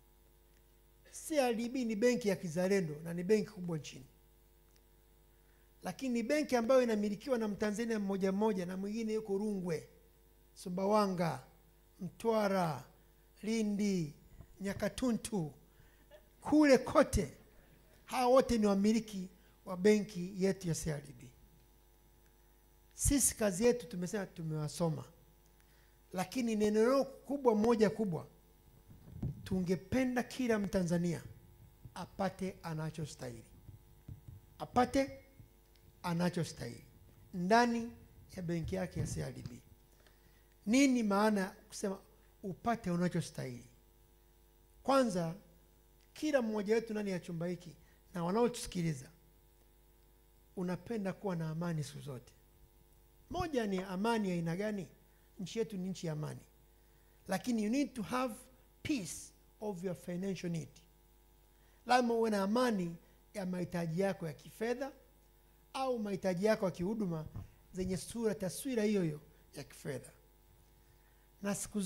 CRDB ni benki ya kizalendo na ni benki kubwa nchini, lakini ni benki ambayo inamilikiwa na Mtanzania mmoja mmoja, na mwingine yuko Rungwe, Sumbawanga, Mtwara, Lindi, Nyakatuntu, kule kote. Hawa wote ni wamiliki wa benki yetu ya CRDB. Sisi kazi yetu tumesema tumewasoma, lakini neno kubwa moja kubwa, tungependa kila Mtanzania apate anachostahili, apate anachostahili ndani ya benki yake ya CRDB. Nini maana kusema upate unachostahili? Kwanza, kila mmoja wetu ndani ya chumba hiki na wanaotusikiliza, unapenda kuwa na amani siku zote. Moja ni amani ya aina gani? Nchi yetu ni nchi ya amani, lakini you need to have peace of your financial need. Lazima uwe na amani ya mahitaji yako ya kifedha au mahitaji yako ya kihuduma zenye taswira hiyo hiyo ya kifedha. Na siku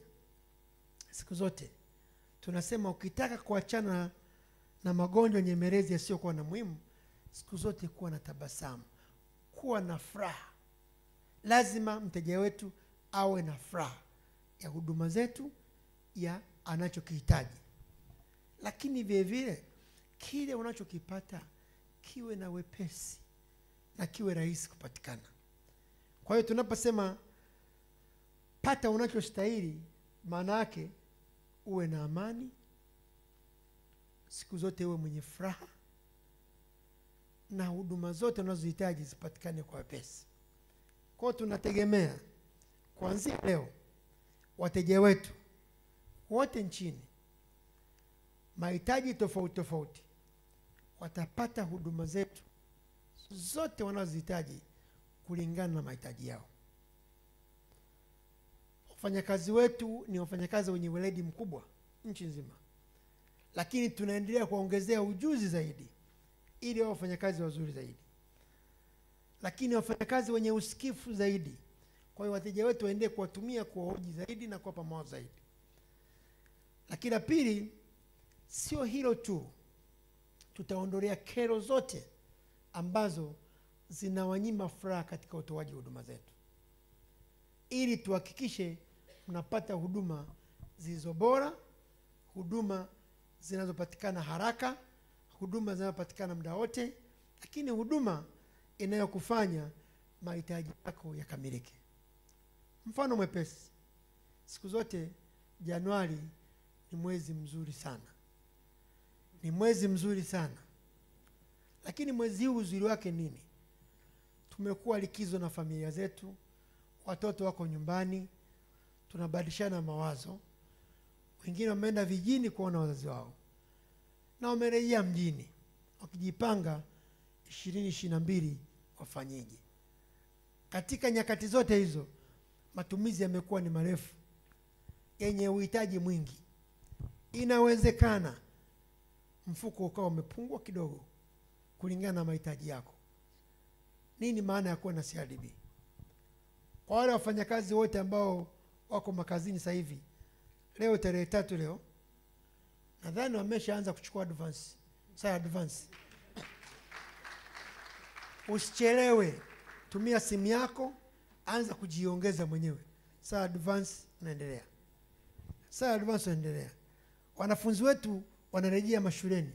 zote tunasema ukitaka kuachana na magonjwa nyemelezi yasiyokuwa na muhimu, siku zote kuwa na tabasamu, kuwa na furaha. Lazima mteja wetu awe na furaha ya huduma zetu, ya anachokihitaji, lakini vile vile kile unachokipata kiwe na wepesi na kiwe rahisi kupatikana. Kwa hiyo tunaposema pata unachostahili, maana yake uwe na amani siku zote, uwe mwenye furaha, na huduma zote unazohitaji zipatikane kwa wepesi. Kwa hiyo tunategemea kuanzia leo wateja wetu wote nchini, mahitaji tofauti tofauti, watapata huduma zetu zote wanazohitaji kulingana na mahitaji yao. Wafanyakazi wetu ni wafanyakazi wenye weledi mkubwa nchi nzima, lakini tunaendelea kuongezea ujuzi zaidi ili wao wafanyakazi wazuri zaidi, lakini wafanyakazi wenye usikifu zaidi. Kwa hiyo wateja wetu waendelee kuwatumia, kuwahoji zaidi na kuwapa mawazo zaidi. Lakini la pili, sio hilo tu, tutaondolea kero zote ambazo zinawanyima furaha katika utoaji wa huduma zetu, ili tuhakikishe mnapata huduma zilizo bora, huduma zinazopatikana haraka, huduma zinazopatikana muda wote, lakini huduma inayokufanya mahitaji yako yakamilike. Mfano mwepesi, siku zote Januari ni mwezi mzuri sana, ni mwezi mzuri sana, lakini mwezi huu uzuri wake nini? Tumekuwa likizo na familia zetu, watoto wako nyumbani, tunabadilishana mawazo. Wengine wameenda vijijini kuona wazazi wao na wamerejea mjini wakijipanga 2022 wafanyeje. Katika nyakati zote hizo matumizi yamekuwa ni marefu, yenye uhitaji mwingi. Inawezekana mfuko ukawa umepungua kidogo kulingana na mahitaji yako. Nini maana ya kuwa na CRDB? Kwa wale wafanyakazi wote ambao wako makazini sasa hivi, leo tarehe 3 leo, nadhani wameshaanza kuchukua advance. Sasa advance, usichelewe, tumia simu yako, anza kujiongeza mwenyewe. Sasa advance unaendelea, sasa advance unaendelea. Wanafunzi wetu wanarejea mashuleni,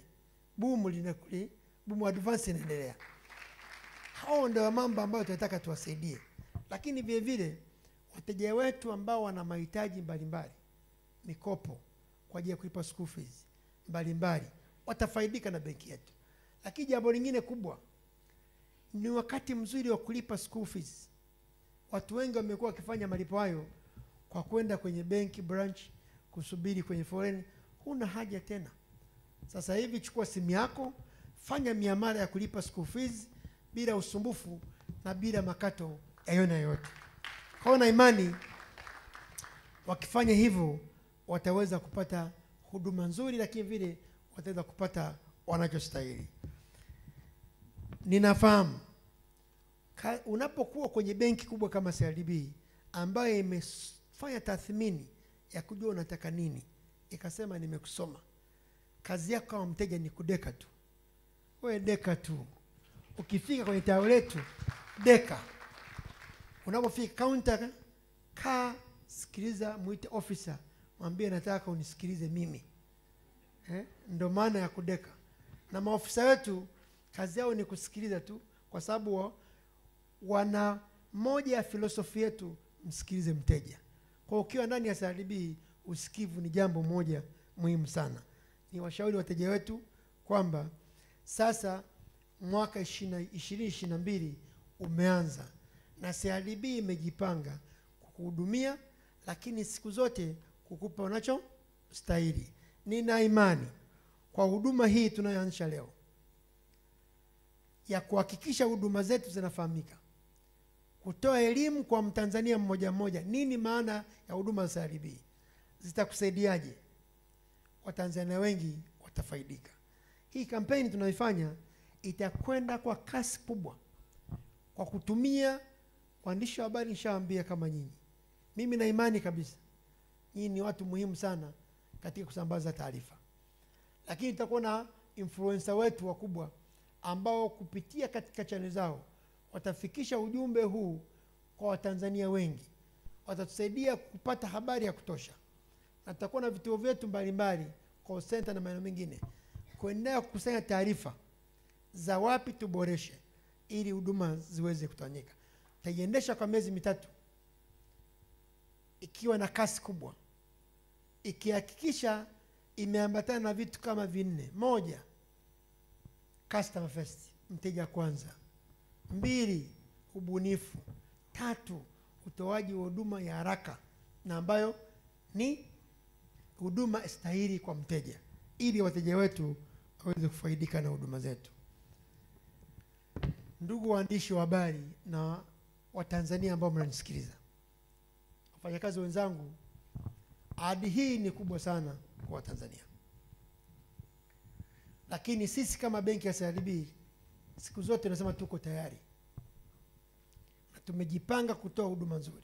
boom advance inaendelea. Hao ndio mambo ambayo tunataka tuwasaidie. Lakini vile vile wateja wetu ambao wana mahitaji mbalimbali, mikopo kwa ajili ya kulipa school fees mbalimbali, watafaidika na benki yetu. Lakini jambo lingine kubwa ni wakati mzuri wa kulipa school fees. Watu wengi wamekuwa wakifanya malipo hayo kwa kwenda kwenye benki branch, kusubiri kwenye foleni. Huna haja tena. Sasa hivi chukua simu yako, fanya miamala ya kulipa school fees bila usumbufu na bila makato aina yoyote. Kwa na imani wakifanya hivyo wataweza kupata huduma nzuri, lakini vile wataweza kupata wanachostahili. Ninafahamu unapokuwa kwenye benki kubwa kama CRDB ambayo imefanya tathmini ya kujua unataka nini, ikasema nimekusoma, kazi yako kama mteja ni kudeka tu. Wewe deka tu. Ukifika kwenye tawi letu, deka. Unapofika counter, sikiliza, muite officer, mwambie nataka unisikilize mimi. Ndio maana ya kudeka. Na maofisa wetu kazi yao ni kusikiliza tu, kwa sababu wana moja ya filosofi yetu, msikilize mteja. Kwa ukiwa ndani ya CRDB, usikivu ni jambo moja muhimu sana. Ni washauri wateja wetu kwamba sasa mwaka 2022 umeanza na CRDB imejipanga kukuhudumia, lakini siku zote kukupa unacho stahili. Nina imani kwa huduma hii tunayoanzisha leo ya kuhakikisha huduma zetu zinafahamika, kutoa elimu kwa Mtanzania mmoja mmoja, nini maana ya huduma za CRDB, zitakusaidiaje, Watanzania wengi watafaidika. Hii kampeni tunaifanya itakwenda kwa kasi kubwa kwa kutumia waandishi wa habari. Nishawaambia kama nyinyi, mimi na imani kabisa nyinyi ni watu muhimu sana katika kusambaza taarifa, lakini tutakuwa na influencer wetu wakubwa ambao kupitia katika channel zao watafikisha ujumbe huu kwa Watanzania wengi, watatusaidia kupata habari ya kutosha. Na tutakuwa na vituo vyetu mbalimbali, call center na maeneo mengine, kuendelea kukusanya taarifa za wapi tuboreshe ili huduma ziweze kutanyika. Taiendesha kwa miezi 3 ikiwa na kasi kubwa, ikihakikisha imeambatana na vitu kama 4. 1, customer first, mteja kwanza. 2, ubunifu. 3, utoaji wa huduma ya haraka na ambayo ni huduma stahili kwa mteja, ili wateja wetu waweze kufaidika na huduma zetu. Ndugu waandishi wa habari na Watanzania ambao mnanisikiliza, wafanyakazi wenzangu, ahadi hii ni kubwa sana kwa Watanzania. Lakini sisi kama benki ya CRDB siku zote tunasema tuko tayari na tumejipanga kutoa huduma nzuri.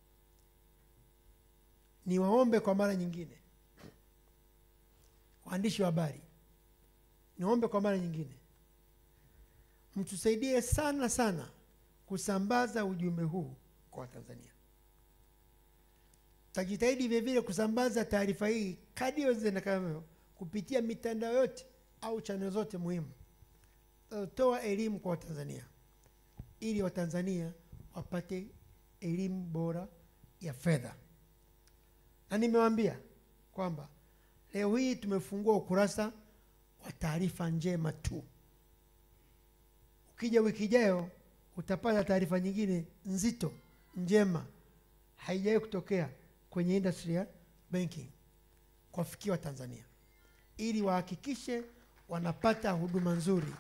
Niwaombe kwa mara nyingine, waandishi wa habari, niwaombe kwa mara nyingine, mtusaidie sana sana kusambaza ujumbe huu kwa Watanzania. Tajitahidi vile vile kusambaza taarifa hii kadri iwezekanavyo kupitia mitandao yote au channel zote muhimu. Toa elimu kwa Watanzania ili Watanzania wapate elimu bora ya fedha. Na nimewaambia kwamba leo hii tumefungua ukurasa wa taarifa njema tu. Ukija wiki ijayo utapata taarifa nyingine nzito, njema, haijawahi kutokea kwenye industry ya banking kuwafikia Watanzania, ili wahakikishe wanapata huduma nzuri.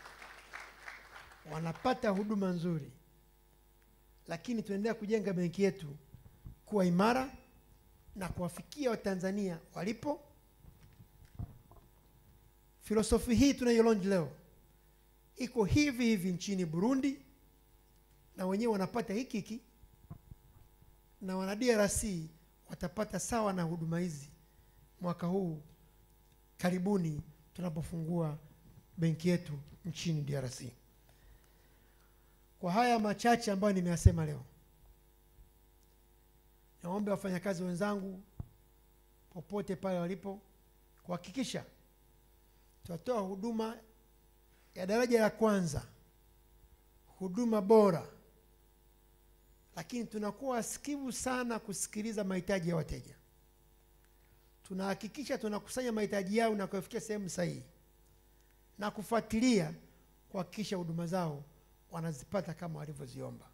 Wanapata huduma nzuri. Lakini tunaendelea kujenga benki yetu kuwa imara na kuwafikia Watanzania walipo. Filosofi hii tunayolaunch leo iko hivi hivi nchini Burundi, na wenyewe wanapata hiki, na wana DRC watapata sawa na huduma hizi mwaka huu karibuni tunapofungua benki yetu nchini DRC. Kwa haya machache ambayo nimeyasema leo, naomba wafanyakazi wenzangu popote pale walipo kuhakikisha tutatoa huduma ya daraja la kwanza, huduma bora, lakini tunakuwa sikivu sana kusikiliza mahitaji ya wateja. Tunahakikisha tunakusanya mahitaji yao na kufikia sehemu sahihi na kufuatilia kuhakikisha huduma zao wanazipata kama walivyoziomba.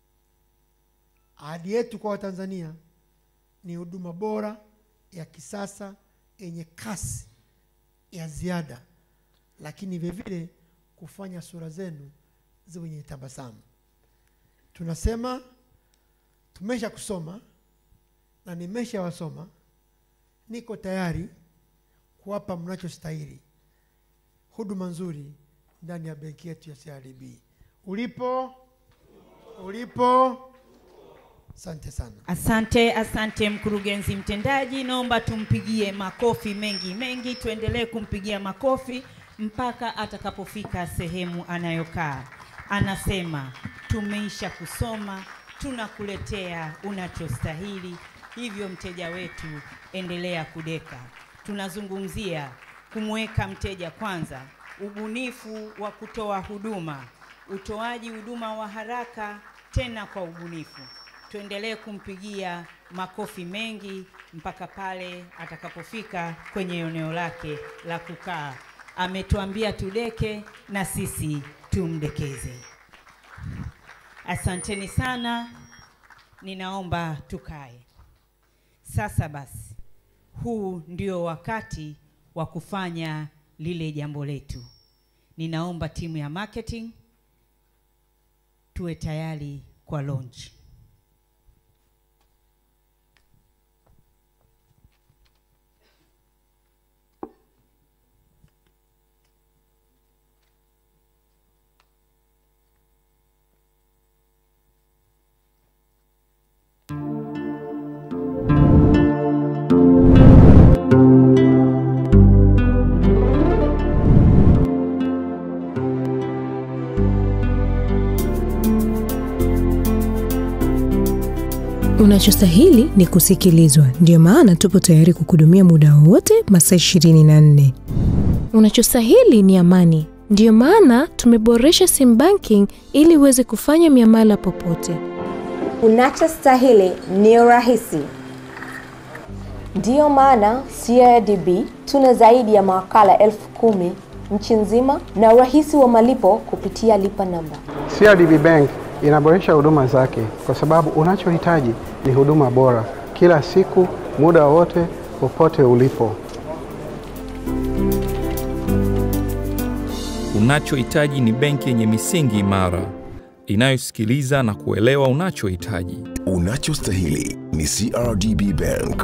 Ahadi yetu kwa Watanzania ni huduma bora ya kisasa yenye kasi ya ziada, lakini vile vile kufanya sura zenu ziwe zenye tabasamu. Tunasema tumesha kusoma na nimeshawasoma, niko tayari kuwapa mnachostahili, huduma nzuri ndani ya benki yetu ya CRDB. Ulipo Asante sana. Asante mkurugenzi mtendaji. Naomba tumpigie makofi mengi, tuendelee kumpigia makofi mpaka atakapofika sehemu anayokaa. Anasema, tumeisha kusoma, tunakuletea unachostahili, hivyo mteja wetu endelea kudeka. Tunazungumzia kumweka mteja kwanza, ubunifu wa kutoa huduma, utoaji huduma wa haraka tena kwa ubunifu. Tuendelee kumpigia makofi mengi mpaka pale atakapofika kwenye eneo lake la kukaa. Ametuambia tudeke na sisi tumdekeze. Asanteni sana. Ninaomba tukae. Sasa basi, huu ndio wakati wa kufanya lile jambo letu. Ninaomba timu ya marketing tuwe tayari kwa launch. Unachostahili ni kusikilizwa. Ndio maana tupo tayari kukuhudumia muda wote, masaa 24. Unachostahili ni amani. Ndio maana tumeboresha sim banking ili uweze kufanya miamala popote. Unachostahili ni urahisi. Ndio maana CRDB tuna zaidi ya mawakala 10,000 nchi nzima na urahisi wa malipo kupitia lipa namba. CRDB Bank inaboresha huduma zake kwa sababu unachohitaji ni huduma bora kila siku, muda wote, popote ulipo. Unachohitaji ni benki yenye misingi imara inayosikiliza na kuelewa unachohitaji. Unachostahili ni CRDB Bank.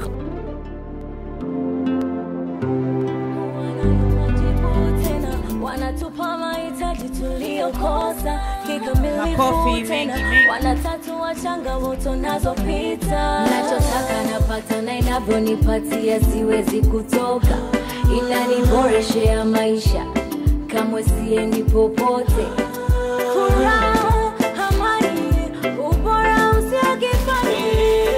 Makofi mengi. Wanatatua changamoto nazopita. Nachotaka napata na inavyonipatia siwezi kutoka. Inaniboreshea maisha kamwe siendi popote. Furaha, amani, ubora usiokifani.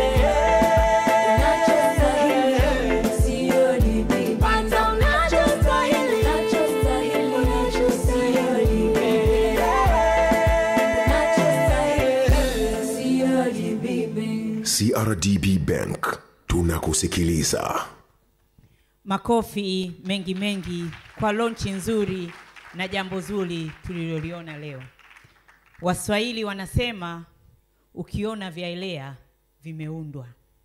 CRDB Bank, tunakusikiliza. Makofi mengi kwa launch nzuri na jambo zuri tuliloliona leo. Waswahili wanasema ukiona vyaelea vimeundwa.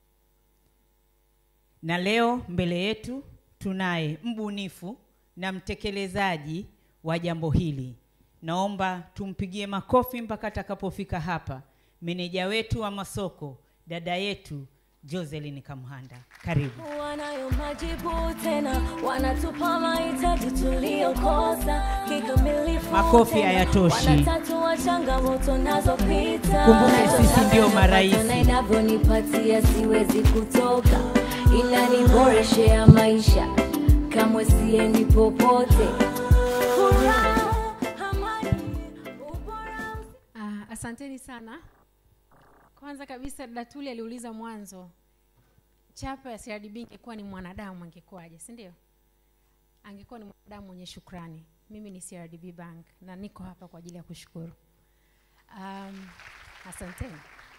Na leo mbele yetu tunaye mbunifu na mtekelezaji wa jambo hili. Naomba tumpigie makofi mpaka atakapofika hapa. Meneja wetu wa masoko, dada yetu Joseline Kamuhanda. Karibu. Wanayo majibu tena, wanatupa mahitaji tuliokosa kikamilifu. Makofi hayatoshi. Wanatatua changamoto nazopita. Kumbuke sisi ndio marais. Na inavyonipatia siwezi kutoka. Inaniboreshea maisha kamwe siendi popote. Furaha, amani, ubora. Asanteni sana. Kwanza kabisa Datuli aliuliza mwanzo, chapa ya CRDB ingekuwa ni mwanadamu angekuwaje, si ndio? Angekuwa ni mwanadamu mwenye shukrani. Mimi ni CRDB Bank na niko hapa kwa ajili ya kushukuru. Asanteni.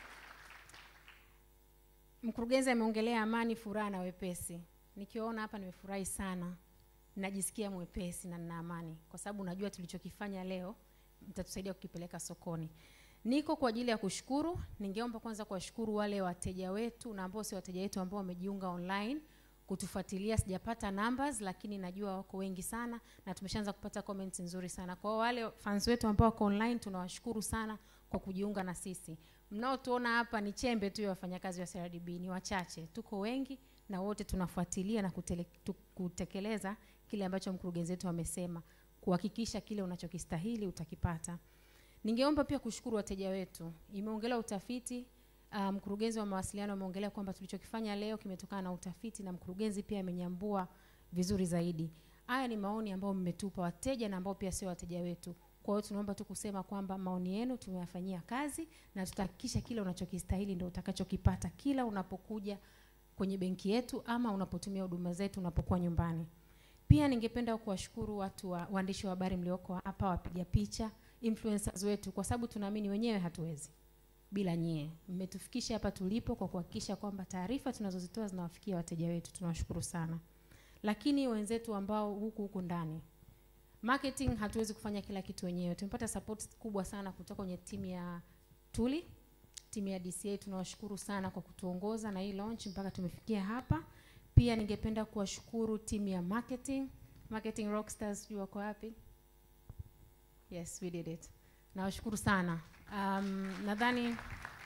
Mkurugenzi ameongelea amani, furaha na wepesi. Nikiona hapa nimefurahi sana. Najisikia mwepesi na nina amani kwa sababu najua tulichokifanya leo mtatusaidia kukipeleka sokoni. Niko kwa ajili ya kushukuru. Ningeomba kwanza kuwashukuru wale wateja wetu na ambao si wateja wetu ambao wamejiunga online kutufuatilia. Sijapata numbers lakini najua wako wengi sana na tumeshaanza kupata comments nzuri sana. Kwa wale fans wetu ambao wako online tunawashukuru sana kwa kujiunga na sisi. Mnaotuona hapa ni chembe tu ya wafanyakazi wa CRDB, ni wachache. Tuko wengi na wote tunafuatilia na kutekeleza kile ambacho mkurugenzi wetu amesema, kuhakikisha kile unachokistahili utakipata. Ningeomba pia kushukuru wateja wetu. Imeongelea utafiti, Mkurugenzi wa mawasiliano ameongelea kwamba tulichokifanya leo kimetokana na utafiti, na mkurugenzi pia amenyambua vizuri zaidi. Haya ni maoni ambayo mmetupa wateja na ambao pia sio wateja wetu. Kwa hiyo tunaomba tu kusema kwamba maoni yenu tumeyafanyia kazi na tutahakikisha kile unachokistahili ndio utakachokipata kila unapokuja kwenye benki yetu ama unapotumia huduma zetu unapokuwa nyumbani. Pia ningependa kuwashukuru watu waandishi wa habari mlioko hapa, wapiga picha, influencers wetu, kwa sababu tunaamini wenyewe hatuwezi bila nyie. Mmetufikisha hapa tulipo kwa kuhakikisha kwamba taarifa tunazozitoa zinawafikia wateja wetu. Tunawashukuru sana. Lakini wenzetu ambao huku ndani marketing, hatuwezi kufanya kila kitu wenyewe. Tumepata support kubwa sana kutoka kwenye timu ya Tuli, timu ya DCA. Tunawashukuru sana kwa kutuongoza na hii launch mpaka tumefikia hapa. Pia ningependa kuwashukuru timu ya marketing rockstars, wako wapi? Yes, we did it. Nawashukuru sana. Nadhani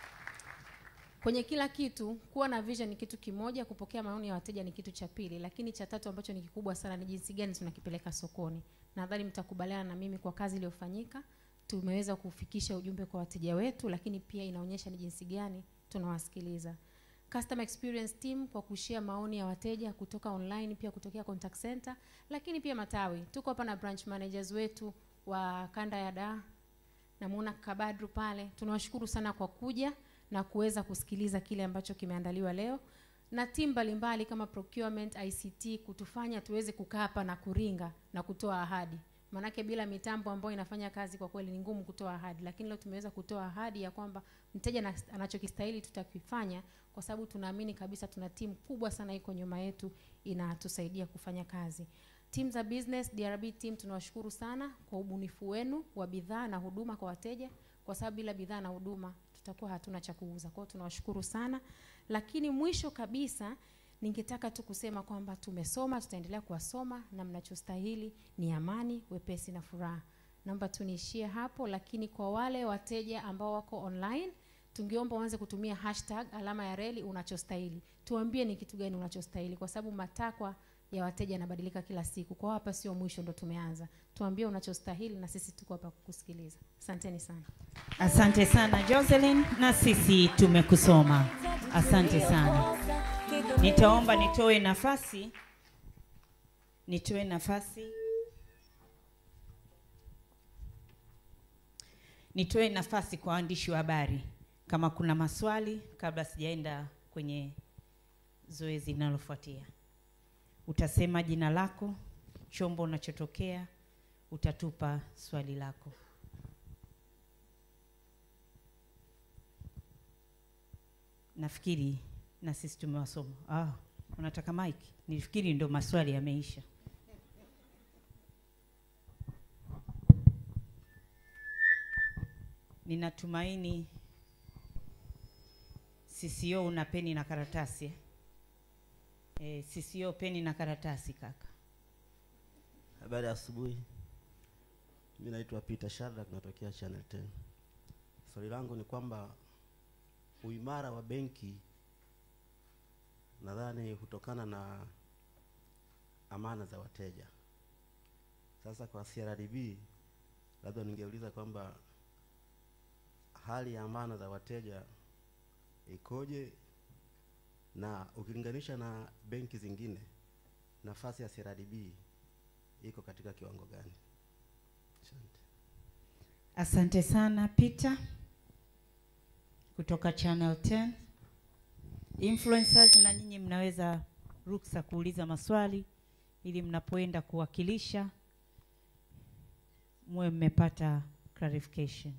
kwenye kila kitu kuwa na vision ni kitu kimoja, kupokea maoni ya wateja ni kitu cha pili, lakini cha tatu ambacho ni kikubwa sana ni jinsi gani tunakipeleka sokoni. Nadhani mtakubaliana na mimi kwa kazi iliyofanyika tumeweza kufikisha ujumbe kwa wateja wetu, lakini pia inaonyesha ni jinsi gani tunawasikiliza. Customer experience team kwa kushare maoni ya wateja kutoka online, pia kutokea contact center, lakini pia matawi. Tuko hapa na branch managers wetu wa kanda ya Dar. Namuona Kabadru pale. Tunawashukuru sana kwa kuja na kuweza kusikiliza kile ambacho kimeandaliwa leo. Na timu mbalimbali kama procurement, ICT kutufanya tuweze kukaa hapa na kuringa na kutoa ahadi. Manake bila mitambo ambayo inafanya kazi kwa kweli ni ngumu kutoa ahadi, lakini leo tumeweza kutoa ahadi ya kwamba mteja anachokistahili tutakifanya, kwa sababu tunaamini kabisa tuna timu kubwa sana iko nyuma yetu inatusaidia kufanya kazi. Team za business, DRB team, tunawashukuru sana kwa ubunifu wenu wa bidhaa na huduma kwa wateja, kwa sababu bila bidhaa na huduma tutakuwa hatuna cha kuuza. Kwa hiyo tunawashukuru sana. Lakini mwisho kabisa ningetaka tu kusema kwamba tumesoma, tutaendelea kuwasoma, na mnachostahili ni amani, wepesi na furaha. Naomba tuniishie hapo, lakini kwa wale wateja ambao wako online, tungeomba uanze kutumia hashtag alama ya reli unachostahili. Tuambie ni kitu gani unachostahili, kwa sababu matakwa ya wateja yanabadilika kila siku. Kwa hapa sio mwisho, ndo tumeanza. Tuambie unachostahili na sisi tuko hapa kukusikiliza. Asanteni sana. Asante sana Jocelyn, na sisi tumekusoma. Asante sana. Nitaomba nitoe nafasi kwa waandishi wa habari kama kuna maswali kabla sijaenda kwenye zoezi linalofuatia. Utasema jina lako, chombo unachotokea, utatupa swali lako. Nafikiri na sisi tumewasoma. Unataka mic? Nilifikiri ndo maswali yameisha. Ninatumaini CCO una peni na karatasi. CCO peni na karatasi kaka. Habari ya asubuhi. Mimi naitwa Peter Shadrack, natokea Channel 10. Swali langu ni kwamba uimara wa benki nadhani hutokana na amana za wateja. Sasa kwa CRDB labda ningeuliza kwamba hali ya amana za wateja ikoje, na ukilinganisha na benki zingine nafasi ya CRDB iko katika kiwango gani? Asante sana Peter kutoka Channel 10. Influencers, na nyinyi mnaweza ruksa kuuliza maswali ili mnapoenda kuwakilisha muwe mmepata clarification.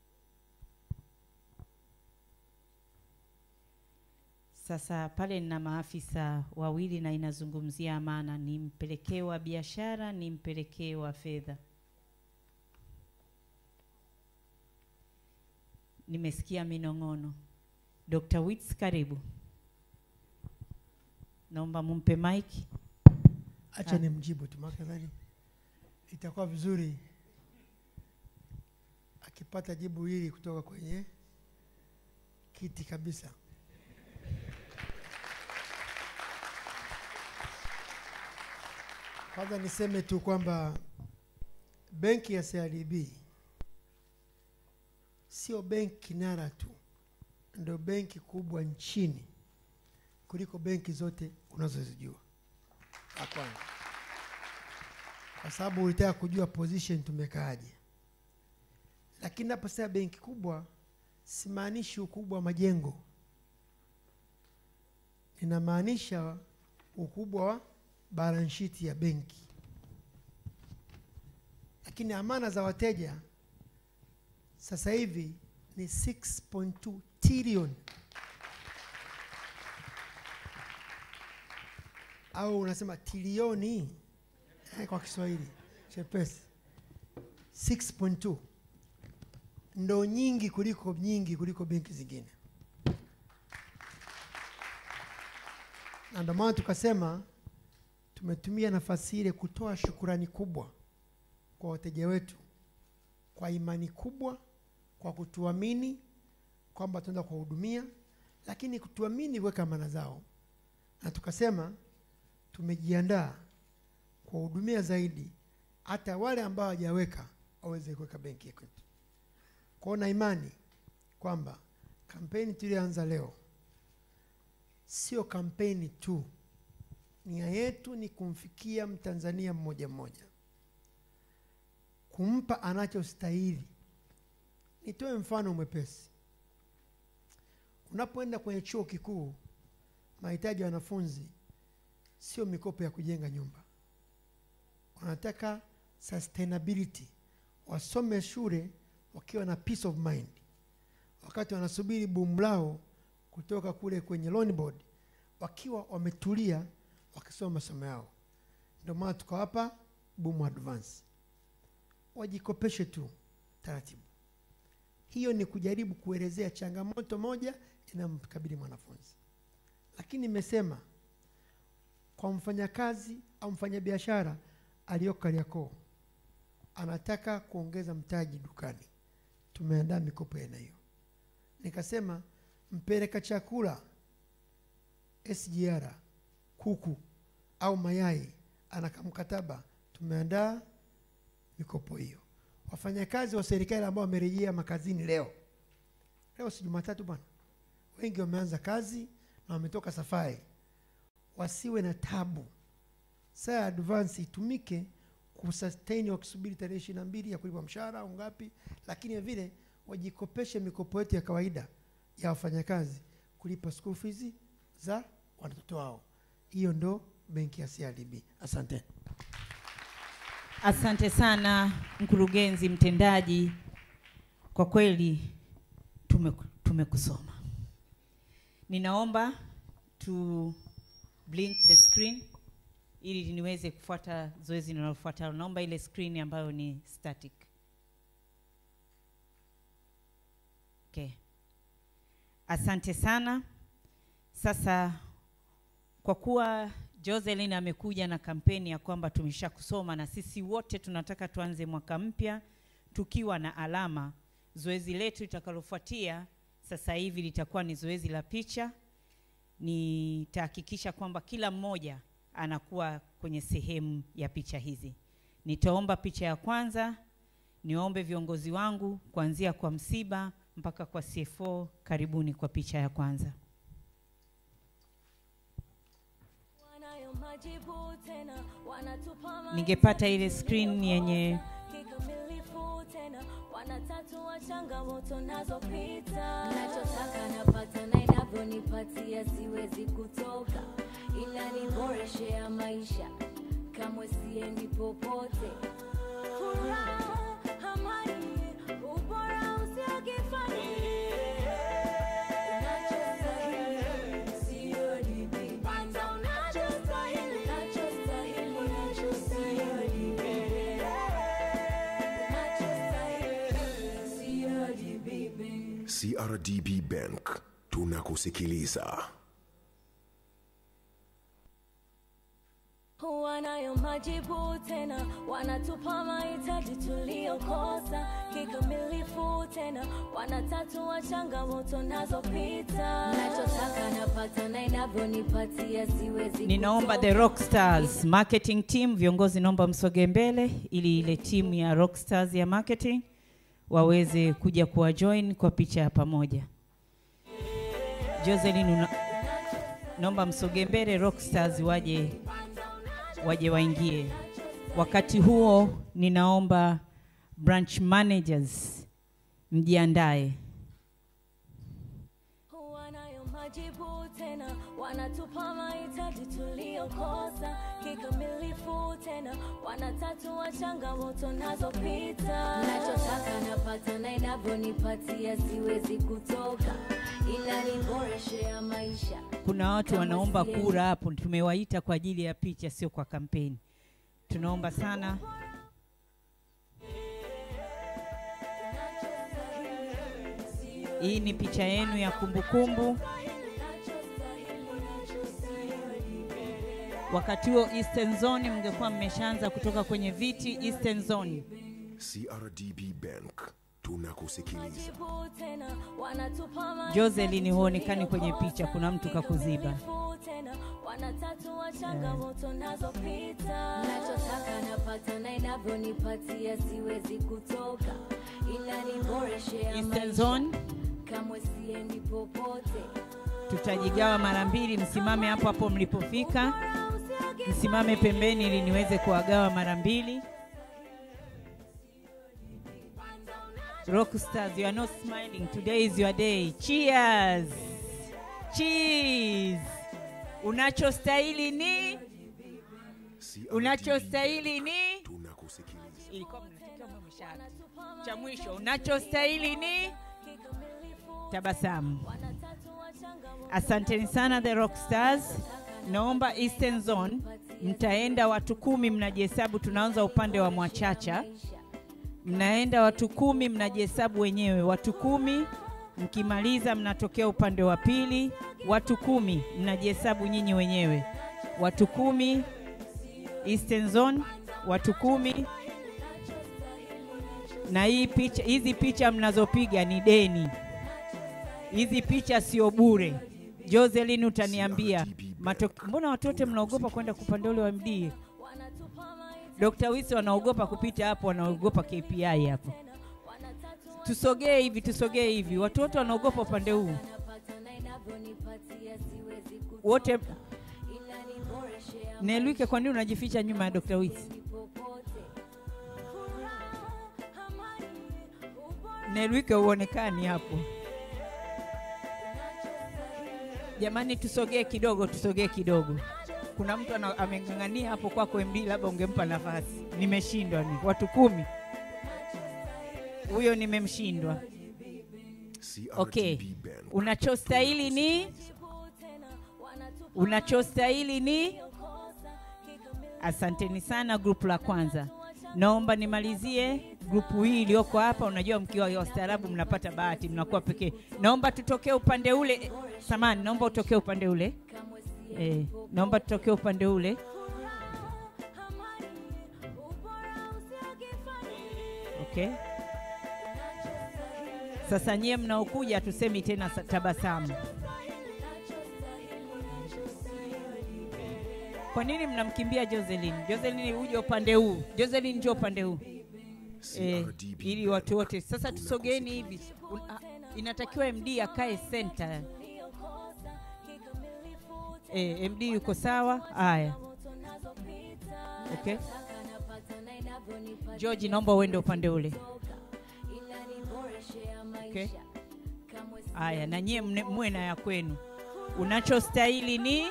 Sasa pale nina maafisa wawili na inazungumzia amana, ni mpelekee wa biashara, ni mpelekee wa fedha. Nimesikia minong'ono. Dr. Wits, karibu. Naomba mumpe mic. Acha nimjibu tu, makadhani itakuwa vizuri akipata jibu hili kutoka kwenye kiti kabisa. Kwanza niseme tu kwamba benki ya CRDB sio benki kinara tu, ndio benki kubwa nchini kuliko benki zote unazozijua. Kwanza, kwa sababu ulitaka kujua position tumekaaje. Lakini naposema benki kubwa, simaanishi ukubwa wa majengo. Ninamaanisha ukubwa wa balance sheet ya benki. Lakini amana za wateja sasa hivi ni 6.2 trillion. Au unasema trilioni kwa Kiswahili chepesi. 6.2 ndo nyingi kuliko benki zingine. Na ndio maana tukasema tumetumia nafasi ile kutoa shukrani kubwa kwa wateja wetu, kwa imani kubwa, kwa kutuamini kwamba tunaenda kuwahudumia, lakini kutuamini kuweka amana zao. Na tukasema tumejiandaa kuwahudumia zaidi hata wale ambao hawajaweka waweze kuweka benki yetu. Kwa imani kwamba kampeni tulianza leo sio kampeni tu. Nia yetu ni kumfikia Mtanzania mmoja mmoja, kumpa anachostahili. Nitoe mfano mwepesi. Unapoenda kwenye chuo kikuu, mahitaji ya wanafunzi sio mikopo ya kujenga nyumba. Wanataka sustainability. Wasome shule wakiwa na peace of mind, wakati wanasubiri boom lao kutoka kule kwenye loan board, wakiwa wametulia wakisoma masomo yao. Ndio maana tukawapa boom advance. Wajikopeshe tu taratibu. Hiyo ni kujaribu kuelezea changamoto moja inamkabili mwanafunzi. Lakini nimesema kwa mfanyakazi au mfanyabiashara aliyoko Kariakoo anataka kuongeza mtaji dukani, tumeandaa mikopo ya hiyo. Nikasema mpeleka chakula SGR, kuku au mayai, anakamkataba, tumeandaa mikopo hiyo. Wafanyakazi wa serikali ambao wamerejea makazini leo si Jumatatu bwana, wengi wameanza kazi na wametoka safari, wasiwe na tabu. Saa advance itumike kusustain wakisubiri tarehe 22 ya kulipa mshahara au ngapi, lakini vile wajikopeshe mikopo yetu ya kawaida ya wafanyakazi kulipa school fees za watoto wao. Hiyo ndo benki ya CRDB. Asante. Asante sana mkurugenzi mtendaji, kwa kweli tumekusoma. Ninaomba to blink the screen ili niweze kufuata zoezi linalofuata. Naomba ile screen ambayo ni static. Okay. Asante sana. Sasa kwa kuwa Jocelyn amekuja na kampeni ya kwamba tumeshakusoma na sisi wote tunataka tuanze mwaka mpya tukiwa na alama, zoezi letu litakalofuatia sasa hivi litakuwa ni zoezi la picha. Nitahakikisha kwamba kila mmoja anakuwa kwenye sehemu ya picha hizi. Nitaomba picha ya kwanza, niombe viongozi wangu kuanzia kwa msiba mpaka kwa CFO, karibuni kwa picha ya kwanza. Ningepata ile screen yenye wanatatua changamoto nazopita. Nachotaka napata na inavyonipatia siwezi kutoka, ila niboreshe ya maisha kamwe siendi popote. Furaha, amani, ubora usiokifani. CRDB Bank, tunakusikiliza. Wanayo majibu tena, wanatupa mahitaji tuliokosa kikamilifu tena, wanatatua changamoto nazopita. Nachotaka napata na inavyonipatia siwezi. Ninaomba the Rockstars marketing team, viongozi naomba msoge mbele ili ile timu ya Rockstars ya marketing waweze kuja kuwa join kwa picha ya pamoja. Jocelyn, naomba msoge mbele, Rockstars waje waingie. Wakati huo ninaomba branch managers mjiandae. Wanayo majibu tena, wanatupa mahitaji tuliokosa kikamilifu tena, wanatatua changamoto nazopita. Nachotaka napata na inavyonipatia siwezi kutoka, ila niboreshea maisha. Kuna watu wanaomba kura hapo, tumewaita kwa ajili ya picha, sio kwa kampeni. Tunaomba sana. Hii ni picha yenu ya kumbukumbu. Wakati huo Eastern Zone mngekuwa mmeshaanza kutoka kwenye viti. Eastern Zone. CRDB Bank, tunakusikiliza. Jocelyn huonekani kwenye picha, kuna mtu kakuziba. Wanatatua changamoto nazopita. Nachotaka napata na inavyonipatia siwezi kutoka, ila niboreshea Eastern Zone. Kamwe siendi popote. Tutajigawa mara mbili, msimame hapo hapo mlipofika. Msimame pembeni ili niweze kuwagawa mara mbili. Rockstars, you are not smiling. Today is your day. Cheers. Cheers. Unachostahili ni? Unachostahili ni? Tunakusikiliza. Ilikuwa mnatakiwa mmeshaka. Cha mwisho, unachostahili ni? Tabasamu. Asanteni sana the Rockstars. Naomba Eastern Zone mtaenda watu 10 mnajihesabu, tunaanza upande wa Mwachacha. Mnaenda watu 10 mnajihesabu wenyewe, watu 10. Mkimaliza mnatokea upande wa pili, watu 10 mnajihesabu nyinyi wenyewe, watu 10. Eastern Zone watu 10. Na hizi picha mnazopiga ni deni. Hizi picha sio bure. Jocelyn utaniambia, mbona watu wote mnaogopa kwenda kupanda ule wa MD? Dr. Wisi wanaogopa kupita hapo, wanaogopa KPI hapo. Tusogee hivi. Watu wote wanaogopa upande huu. Wote Nelwike, kwa nini unajificha nyuma ya Dr. Wisi? Nelwike uonekani hapo. Jamani, tusogee kidogo. Kuna mtu amengangania hapo kwako MD, labda ungempa nafasi. Nimeshindwa ni watu 10. Huyo nimemshindwa. Okay. Unachostahili ni? Asanteni sana grupu la kwanza. Naomba nimalizie grupu hii iliyoko hapa. Unajua mkiwa wastaarabu mnapata bahati, mnakuwa pekee. Naomba tutokee upande ule. Samani, naomba utokee upande ule. Naomba tutokee upande ule. Okay. Sasa nyie mnaokuja tusemi tena tabasamu. Kwa nini mnamkimbia Jocelyn? Jocelyn uje upande huu. Jocelyn njoo upande huu. Ili watu wote. Sasa tusogeeni hivi. Inatakiwa MD akae center. MD yuko sawa? Haya. Okay. George, naomba uende upande ule. Okay. Haya, na nyie muwe na ya kwenu. Unachostahili ni?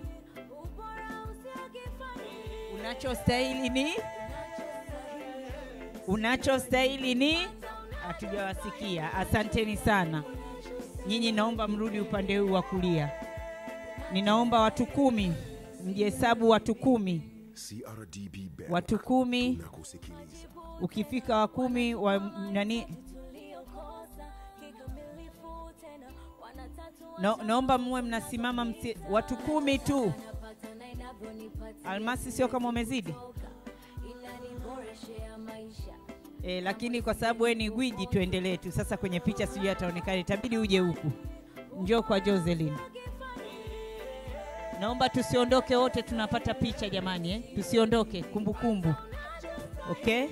Unachostahili ni? Hatujawasikia. Asanteni sana. Nyinyi naomba mrudi upande huu wa kulia. Ninaomba watu 10 mjihesabu, watu 10. CRDB Bank, watu 10. tunakusikiliza. Ukifika wa 10 wa nani? Naomba muwe mnasimama watu 10 tu. Almasi, sio kama umezidi. Lakini kwa sababu wewe ni gwiji tuendelee tu. Sasa kwenye picha sijui ataonekana, itabidi uje huku. Njoo kwa Jocelyn. Naomba tusiondoke wote, tunapata picha jamani, tusiondoke, kumbukumbu. Okay?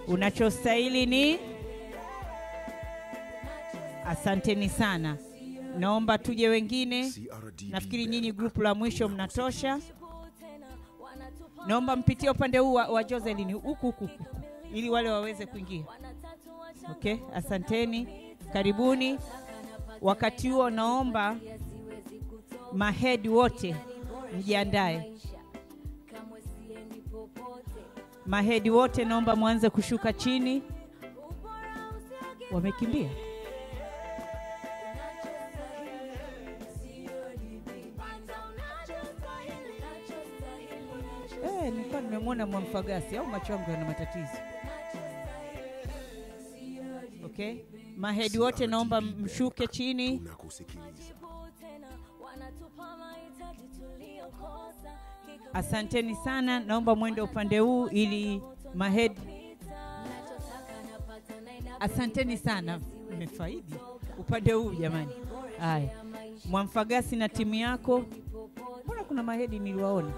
Unachostahili ni? Asanteni sana. Naomba tuje wengine. Nafikiri nyinyi grupu la mwisho mnatosha. Naomba mpitie upande huu wa Jocelyn huku ili wale waweze kuingia. Okay, asanteni. Karibuni. Wakati huo naomba mahedi wote mjiandae. Mahedi wote naomba mwanze kushuka chini. Wamekimbia. Nilikuwa nimemwona Mwamfagasi au macho yangu yana matatizo. Okay? Mahedi wote naomba mshuke chini. Asanteni sana, naomba mwende upande huu ili mahedi. Asanteni sana, mmefaidi. Upande huu jamani. Haya. Mwamfagasi na timu yako. Mbona kuna mahedi niliwaona?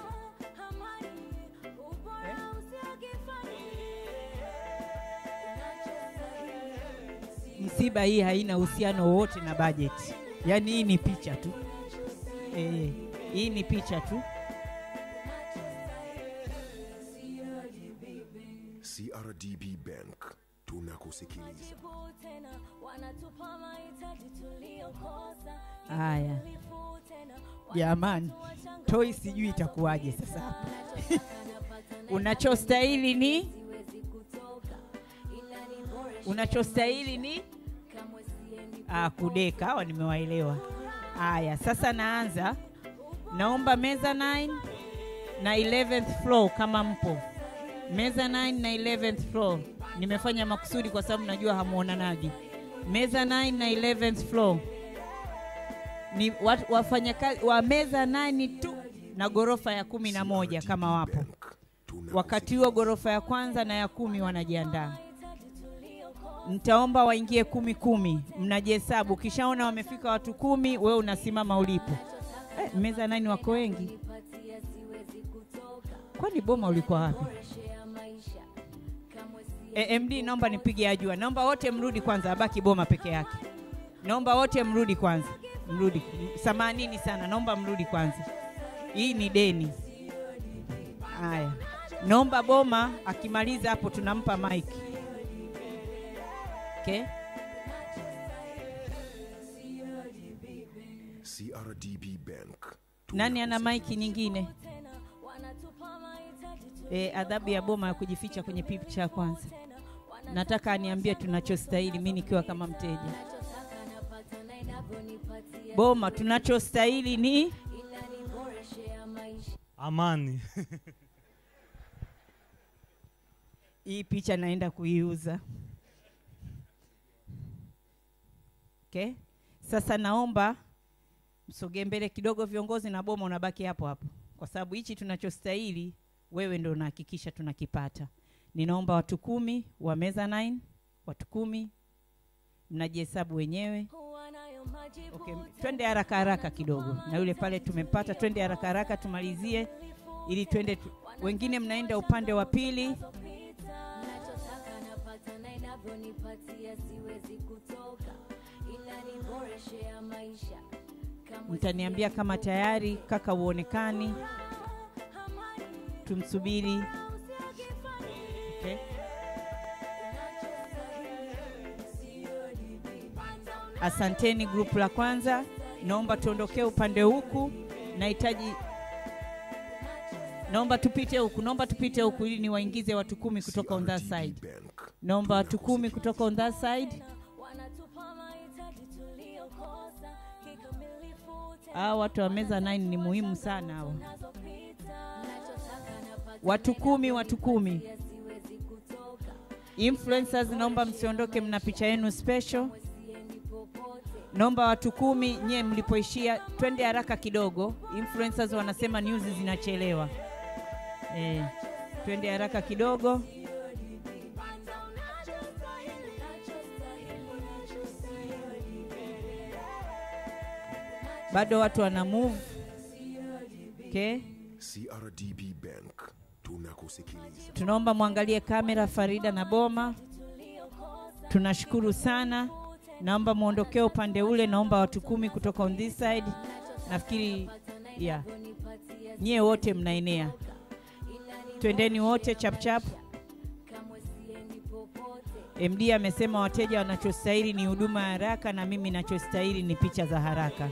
Msiba hii haina uhusiano wote na budget. Yaani hii ni picha tu. Hii ni picha tu. CRDB Bank tunakusikiliza. Haya. Jamani, toi sijui itakuwaje sasa hapa. Unachostahili ni kudeka. Hawa nimewaelewa. Haya, sasa naanza. Naomba meza 9 na 11th floor kama mpo. Meza 9 na 11th floor. Nimefanya makusudi kwa sababu najua hamuonanaji. Meza 9 na 11th floor. Ni wafanyakazi wa meza 9 tu na gorofa ya 11 kama wapo. Wakati huo gorofa ya kwanza na ya 10 wanajiandaa. Nitaomba waingie 10. Mnajihesabu. Kishaona wamefika watu 10, wewe unasimama ulipo. Meza 9 wako wengi. Kwani Boma ulikuwa wapi? MD naomba nipige ajua. Naomba wote mrudi kwanza, abaki Boma peke yake. Naomba wote mrudi kwanza. Mrudi. Samanini sana, naomba mrudi kwanza. Hii ni deni. Haya. Naomba Boma akimaliza hapo tunampa mic. Okay? CRDB Bank. Nani ana mic nyingine? Adhabu ya Boma ya kujificha kwenye picha ya kwanza. Nataka aniambie tunachostahili mimi nikiwa kama mteja. Boma, tunachostahili ni amani. Hii picha naenda kuiuza. Okay? Sasa naomba msogee mbele kidogo viongozi, na Boma unabaki hapo hapo. Kwa sababu hichi tunachostahili wewe ndio unahakikisha tunakipata. Ninaomba watu 10 wa meza 9, watu 10 mnajihesabu wenyewe. Okay, twende haraka kidogo. Na yule pale tumempata, twende haraka tumalizie ili twende wengine mnaenda upande wa pili. Mtaniambia kama tayari. Kaka uonekani. Tumsubiri. Okay. Asanteni grupu la kwanza. Naomba tuondokee upande huku. Nahitaji naomba tupite huku ili niwaingize watu 10 kutoka on that side. Naomba watu 10 kutoka on that side. Watu wa meza 9 ni muhimu sana hao. Watu 10. Influencers naomba msiondoke, mna picha yenu special. Naomba watu 10 nye mlipoishia twende haraka kidogo. Influencers wanasema news zinachelewa. Twende haraka kidogo. Bado watu wana move. Okay? CRDB Bank tunakusikiliza. Tunaomba muangalie kamera Farida na Boma. Tunashukuru sana. Naomba muondokee upande ule, naomba watu 10 kutoka on this side. Nafikiri nyie wote mnaenea. Twendeni wote chap chap. MD amesema wateja wanachostahili ni huduma ya haraka, na mimi ninachostahili ni picha za haraka.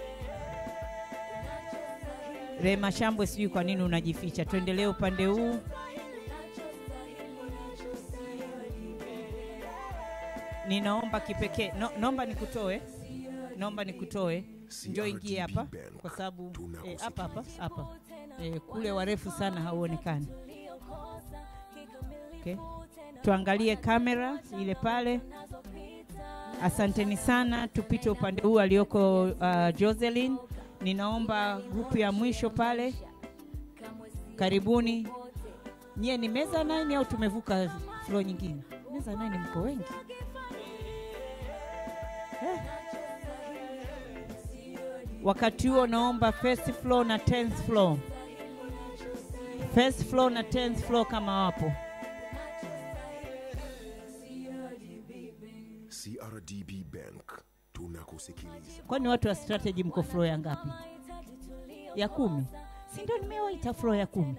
Rema Shambwe, sijui kwa nini unajificha. Tuendelee upande huu. Ninaomba kipekee, naomba nikutoe. Njoo ingie hapa kwa sababu hapa kule warefu sana hauonekani. Okay. Tuangalie kamera ile pale. Asanteni sana. Tupite upande huu alioko Jocelyn. Ninaomba grupu ya mwisho pale. Karibuni. Nyie ni meza 9 au tumevuka floor nyingine? Meza 9 mko wengi. Wakati huo naomba first floor na 10th floor. First floor na 10th floor kama wapo. CRDB Bank tunakusikiliza. Kwani watu wa strategy mko floor ya ngapi? Ya 10. Si ndio nimewaita floor ya 10.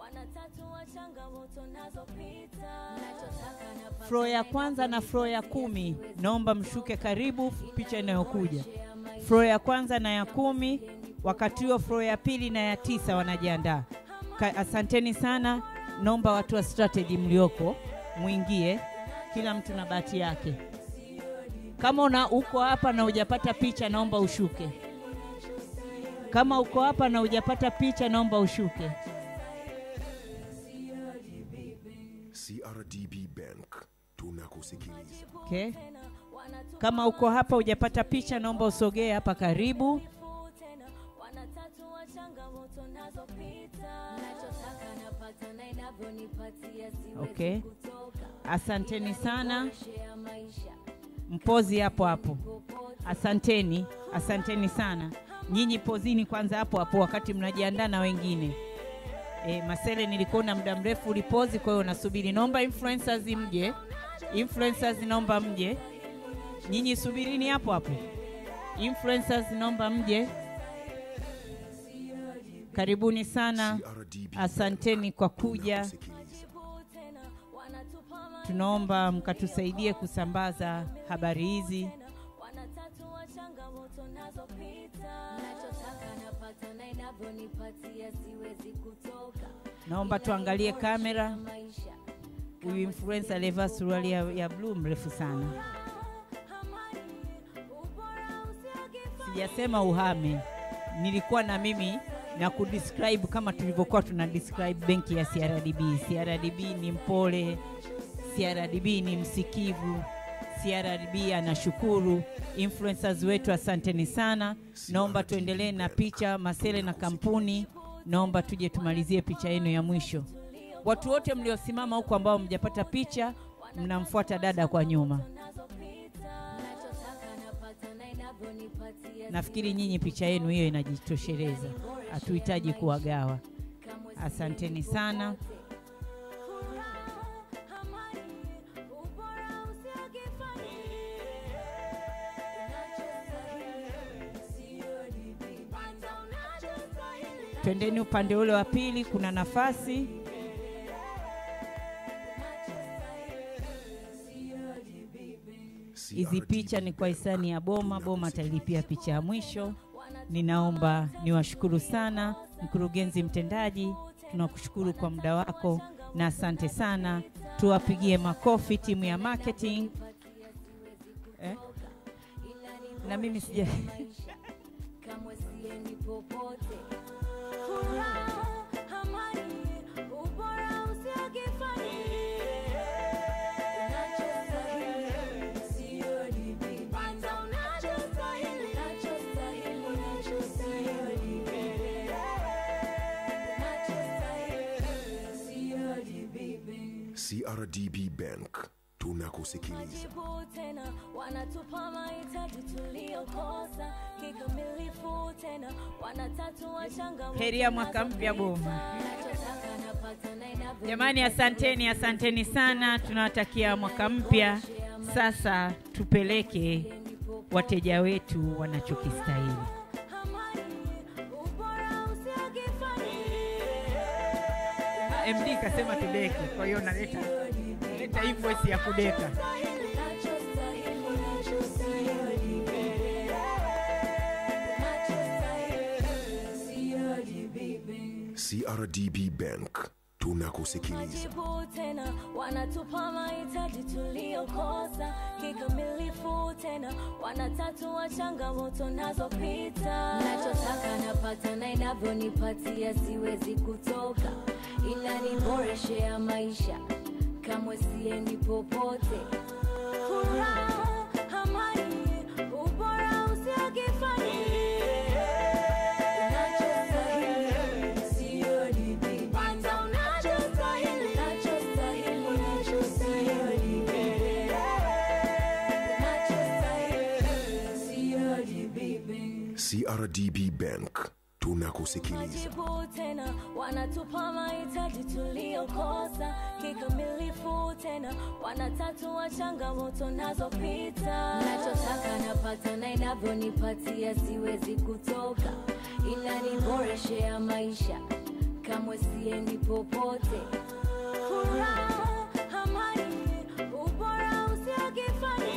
Floor ya kwanza na floor ya 10 naomba mshuke karibu picha inayokuja. Floor ya kwanza na ya 10, wakati huo floor ya pili na ya 9 wanajiandaa. Asanteni sana. Naomba watu wa strategy mlioko muingie, kila mtu na bahati yake. Kama uko hapa na hujapata picha naomba ushuke. Kama uko hapa na hujapata picha naomba ushuke. CRDB Bank tunakusikiliza. Okay. Kama uko hapa hujapata picha naomba usogee hapa karibu. Okay. Asanteni sana. Mpozi hapo hapo. Asanteni sana. Nyinyi pozini kwanza hapo hapo wakati mnajiandaa na wengine. Masele nilikuona muda mrefu ulipozi, kwa hiyo nasubiri. Naomba influencers mje. Influencers naomba mje. Nyinyi subirini hapo hapo. Influencers naomba mje. Karibuni sana. Asanteni kwa kuja. Tunaomba mkatusaidie kusambaza habari hizi. Naomba tuangalie kamera. Huyu influencer alivaa suruali ya blue mrefu sana. Sijasema uhame. Nilikuwa na mimi na kudescribe kama tulivyokuwa tunadescribe benki ya CRDB. CRDB ni mpole, CRDB ni msikivu, CRDB anashukuru. Influencers wetu asanteni sana. Naomba tuendelee na picha Masele na kampuni. Naomba tuje tumalizie picha yenu ya mwisho. Watu wote mliosimama huko ambao mjapata picha, mnamfuata dada kwa nyuma. Nafikiri nyinyi picha yenu hiyo inajitosheleza. Hatuhitaji kuwagawa. Asanteni sana. Twendeni upande ule wa pili, kuna nafasi. Hizi picha ni kwa hisani ya Boma. Boma atalipia picha ya mwisho. Ninaomba niwashukuru sana mkurugenzi mtendaji, tunakushukuru kwa muda wako na asante sana. Tuwapigie makofi timu ya marketing. Na mimi sija CRDB Bank tunakusikiliza. Wanatupa mahitaji tuliokosa kikamilifu tena, wanatatua changamoto. Heri ya mwaka mpya Boma. Jamani, asanteni sana. Tunawatakia mwaka mpya. Sasa tupeleke wateja wetu wanachokistahili. MD kasema tudeki, kwa hiyo naleta invoice ya kudeka. CRDB Bank, tunakusikiliza. Tena wanatupa mahitaji tuliokosa kikamilifu, tena wanatatua changamoto nazopita. Nachotaka napata na inavyonipatia siwezi kutoka, inaniboreshea maisha kamwe siendi popote. Furaha, amani, ubora usiokifani. CRDB Bank, tunakusikiliza. Tena wanatupa mahitaji tuliokosa kikamilifu, tena wanatatua changamoto nazopita. Nachotaka napata na inavyonipatia siwezi kutoka, inaniboreshea maisha kamwe siendi popote. Furaha, amani, ubora usiokifani.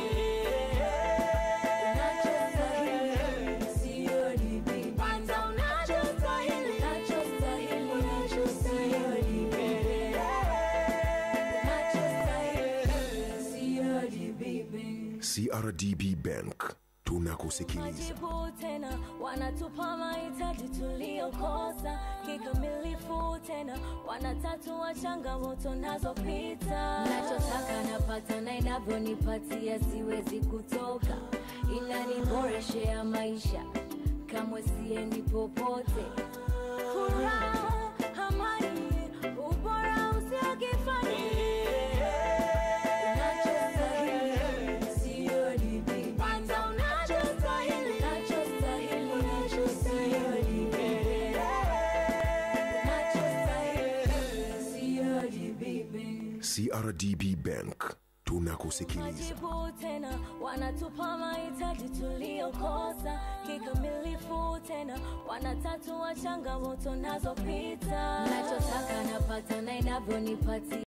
CRDB Bank, tunakusikiliza. Tena wanatupa mahitaji tuliokosa kikamilifu, tena wanatatua changamoto nazopita. Nachotaka napata na inavyonipatia siwezi kutoka, inaniboreshea maisha kamwe siendi popote. Furaha, amani, ubora usiokifani. CRDB Bank, tunakusikiliza. Tena wanatupa mahitaji tuliokosa kikamilifu, tena wanatatua changamoto nazopita. Nachotaka napata na inavyonipatia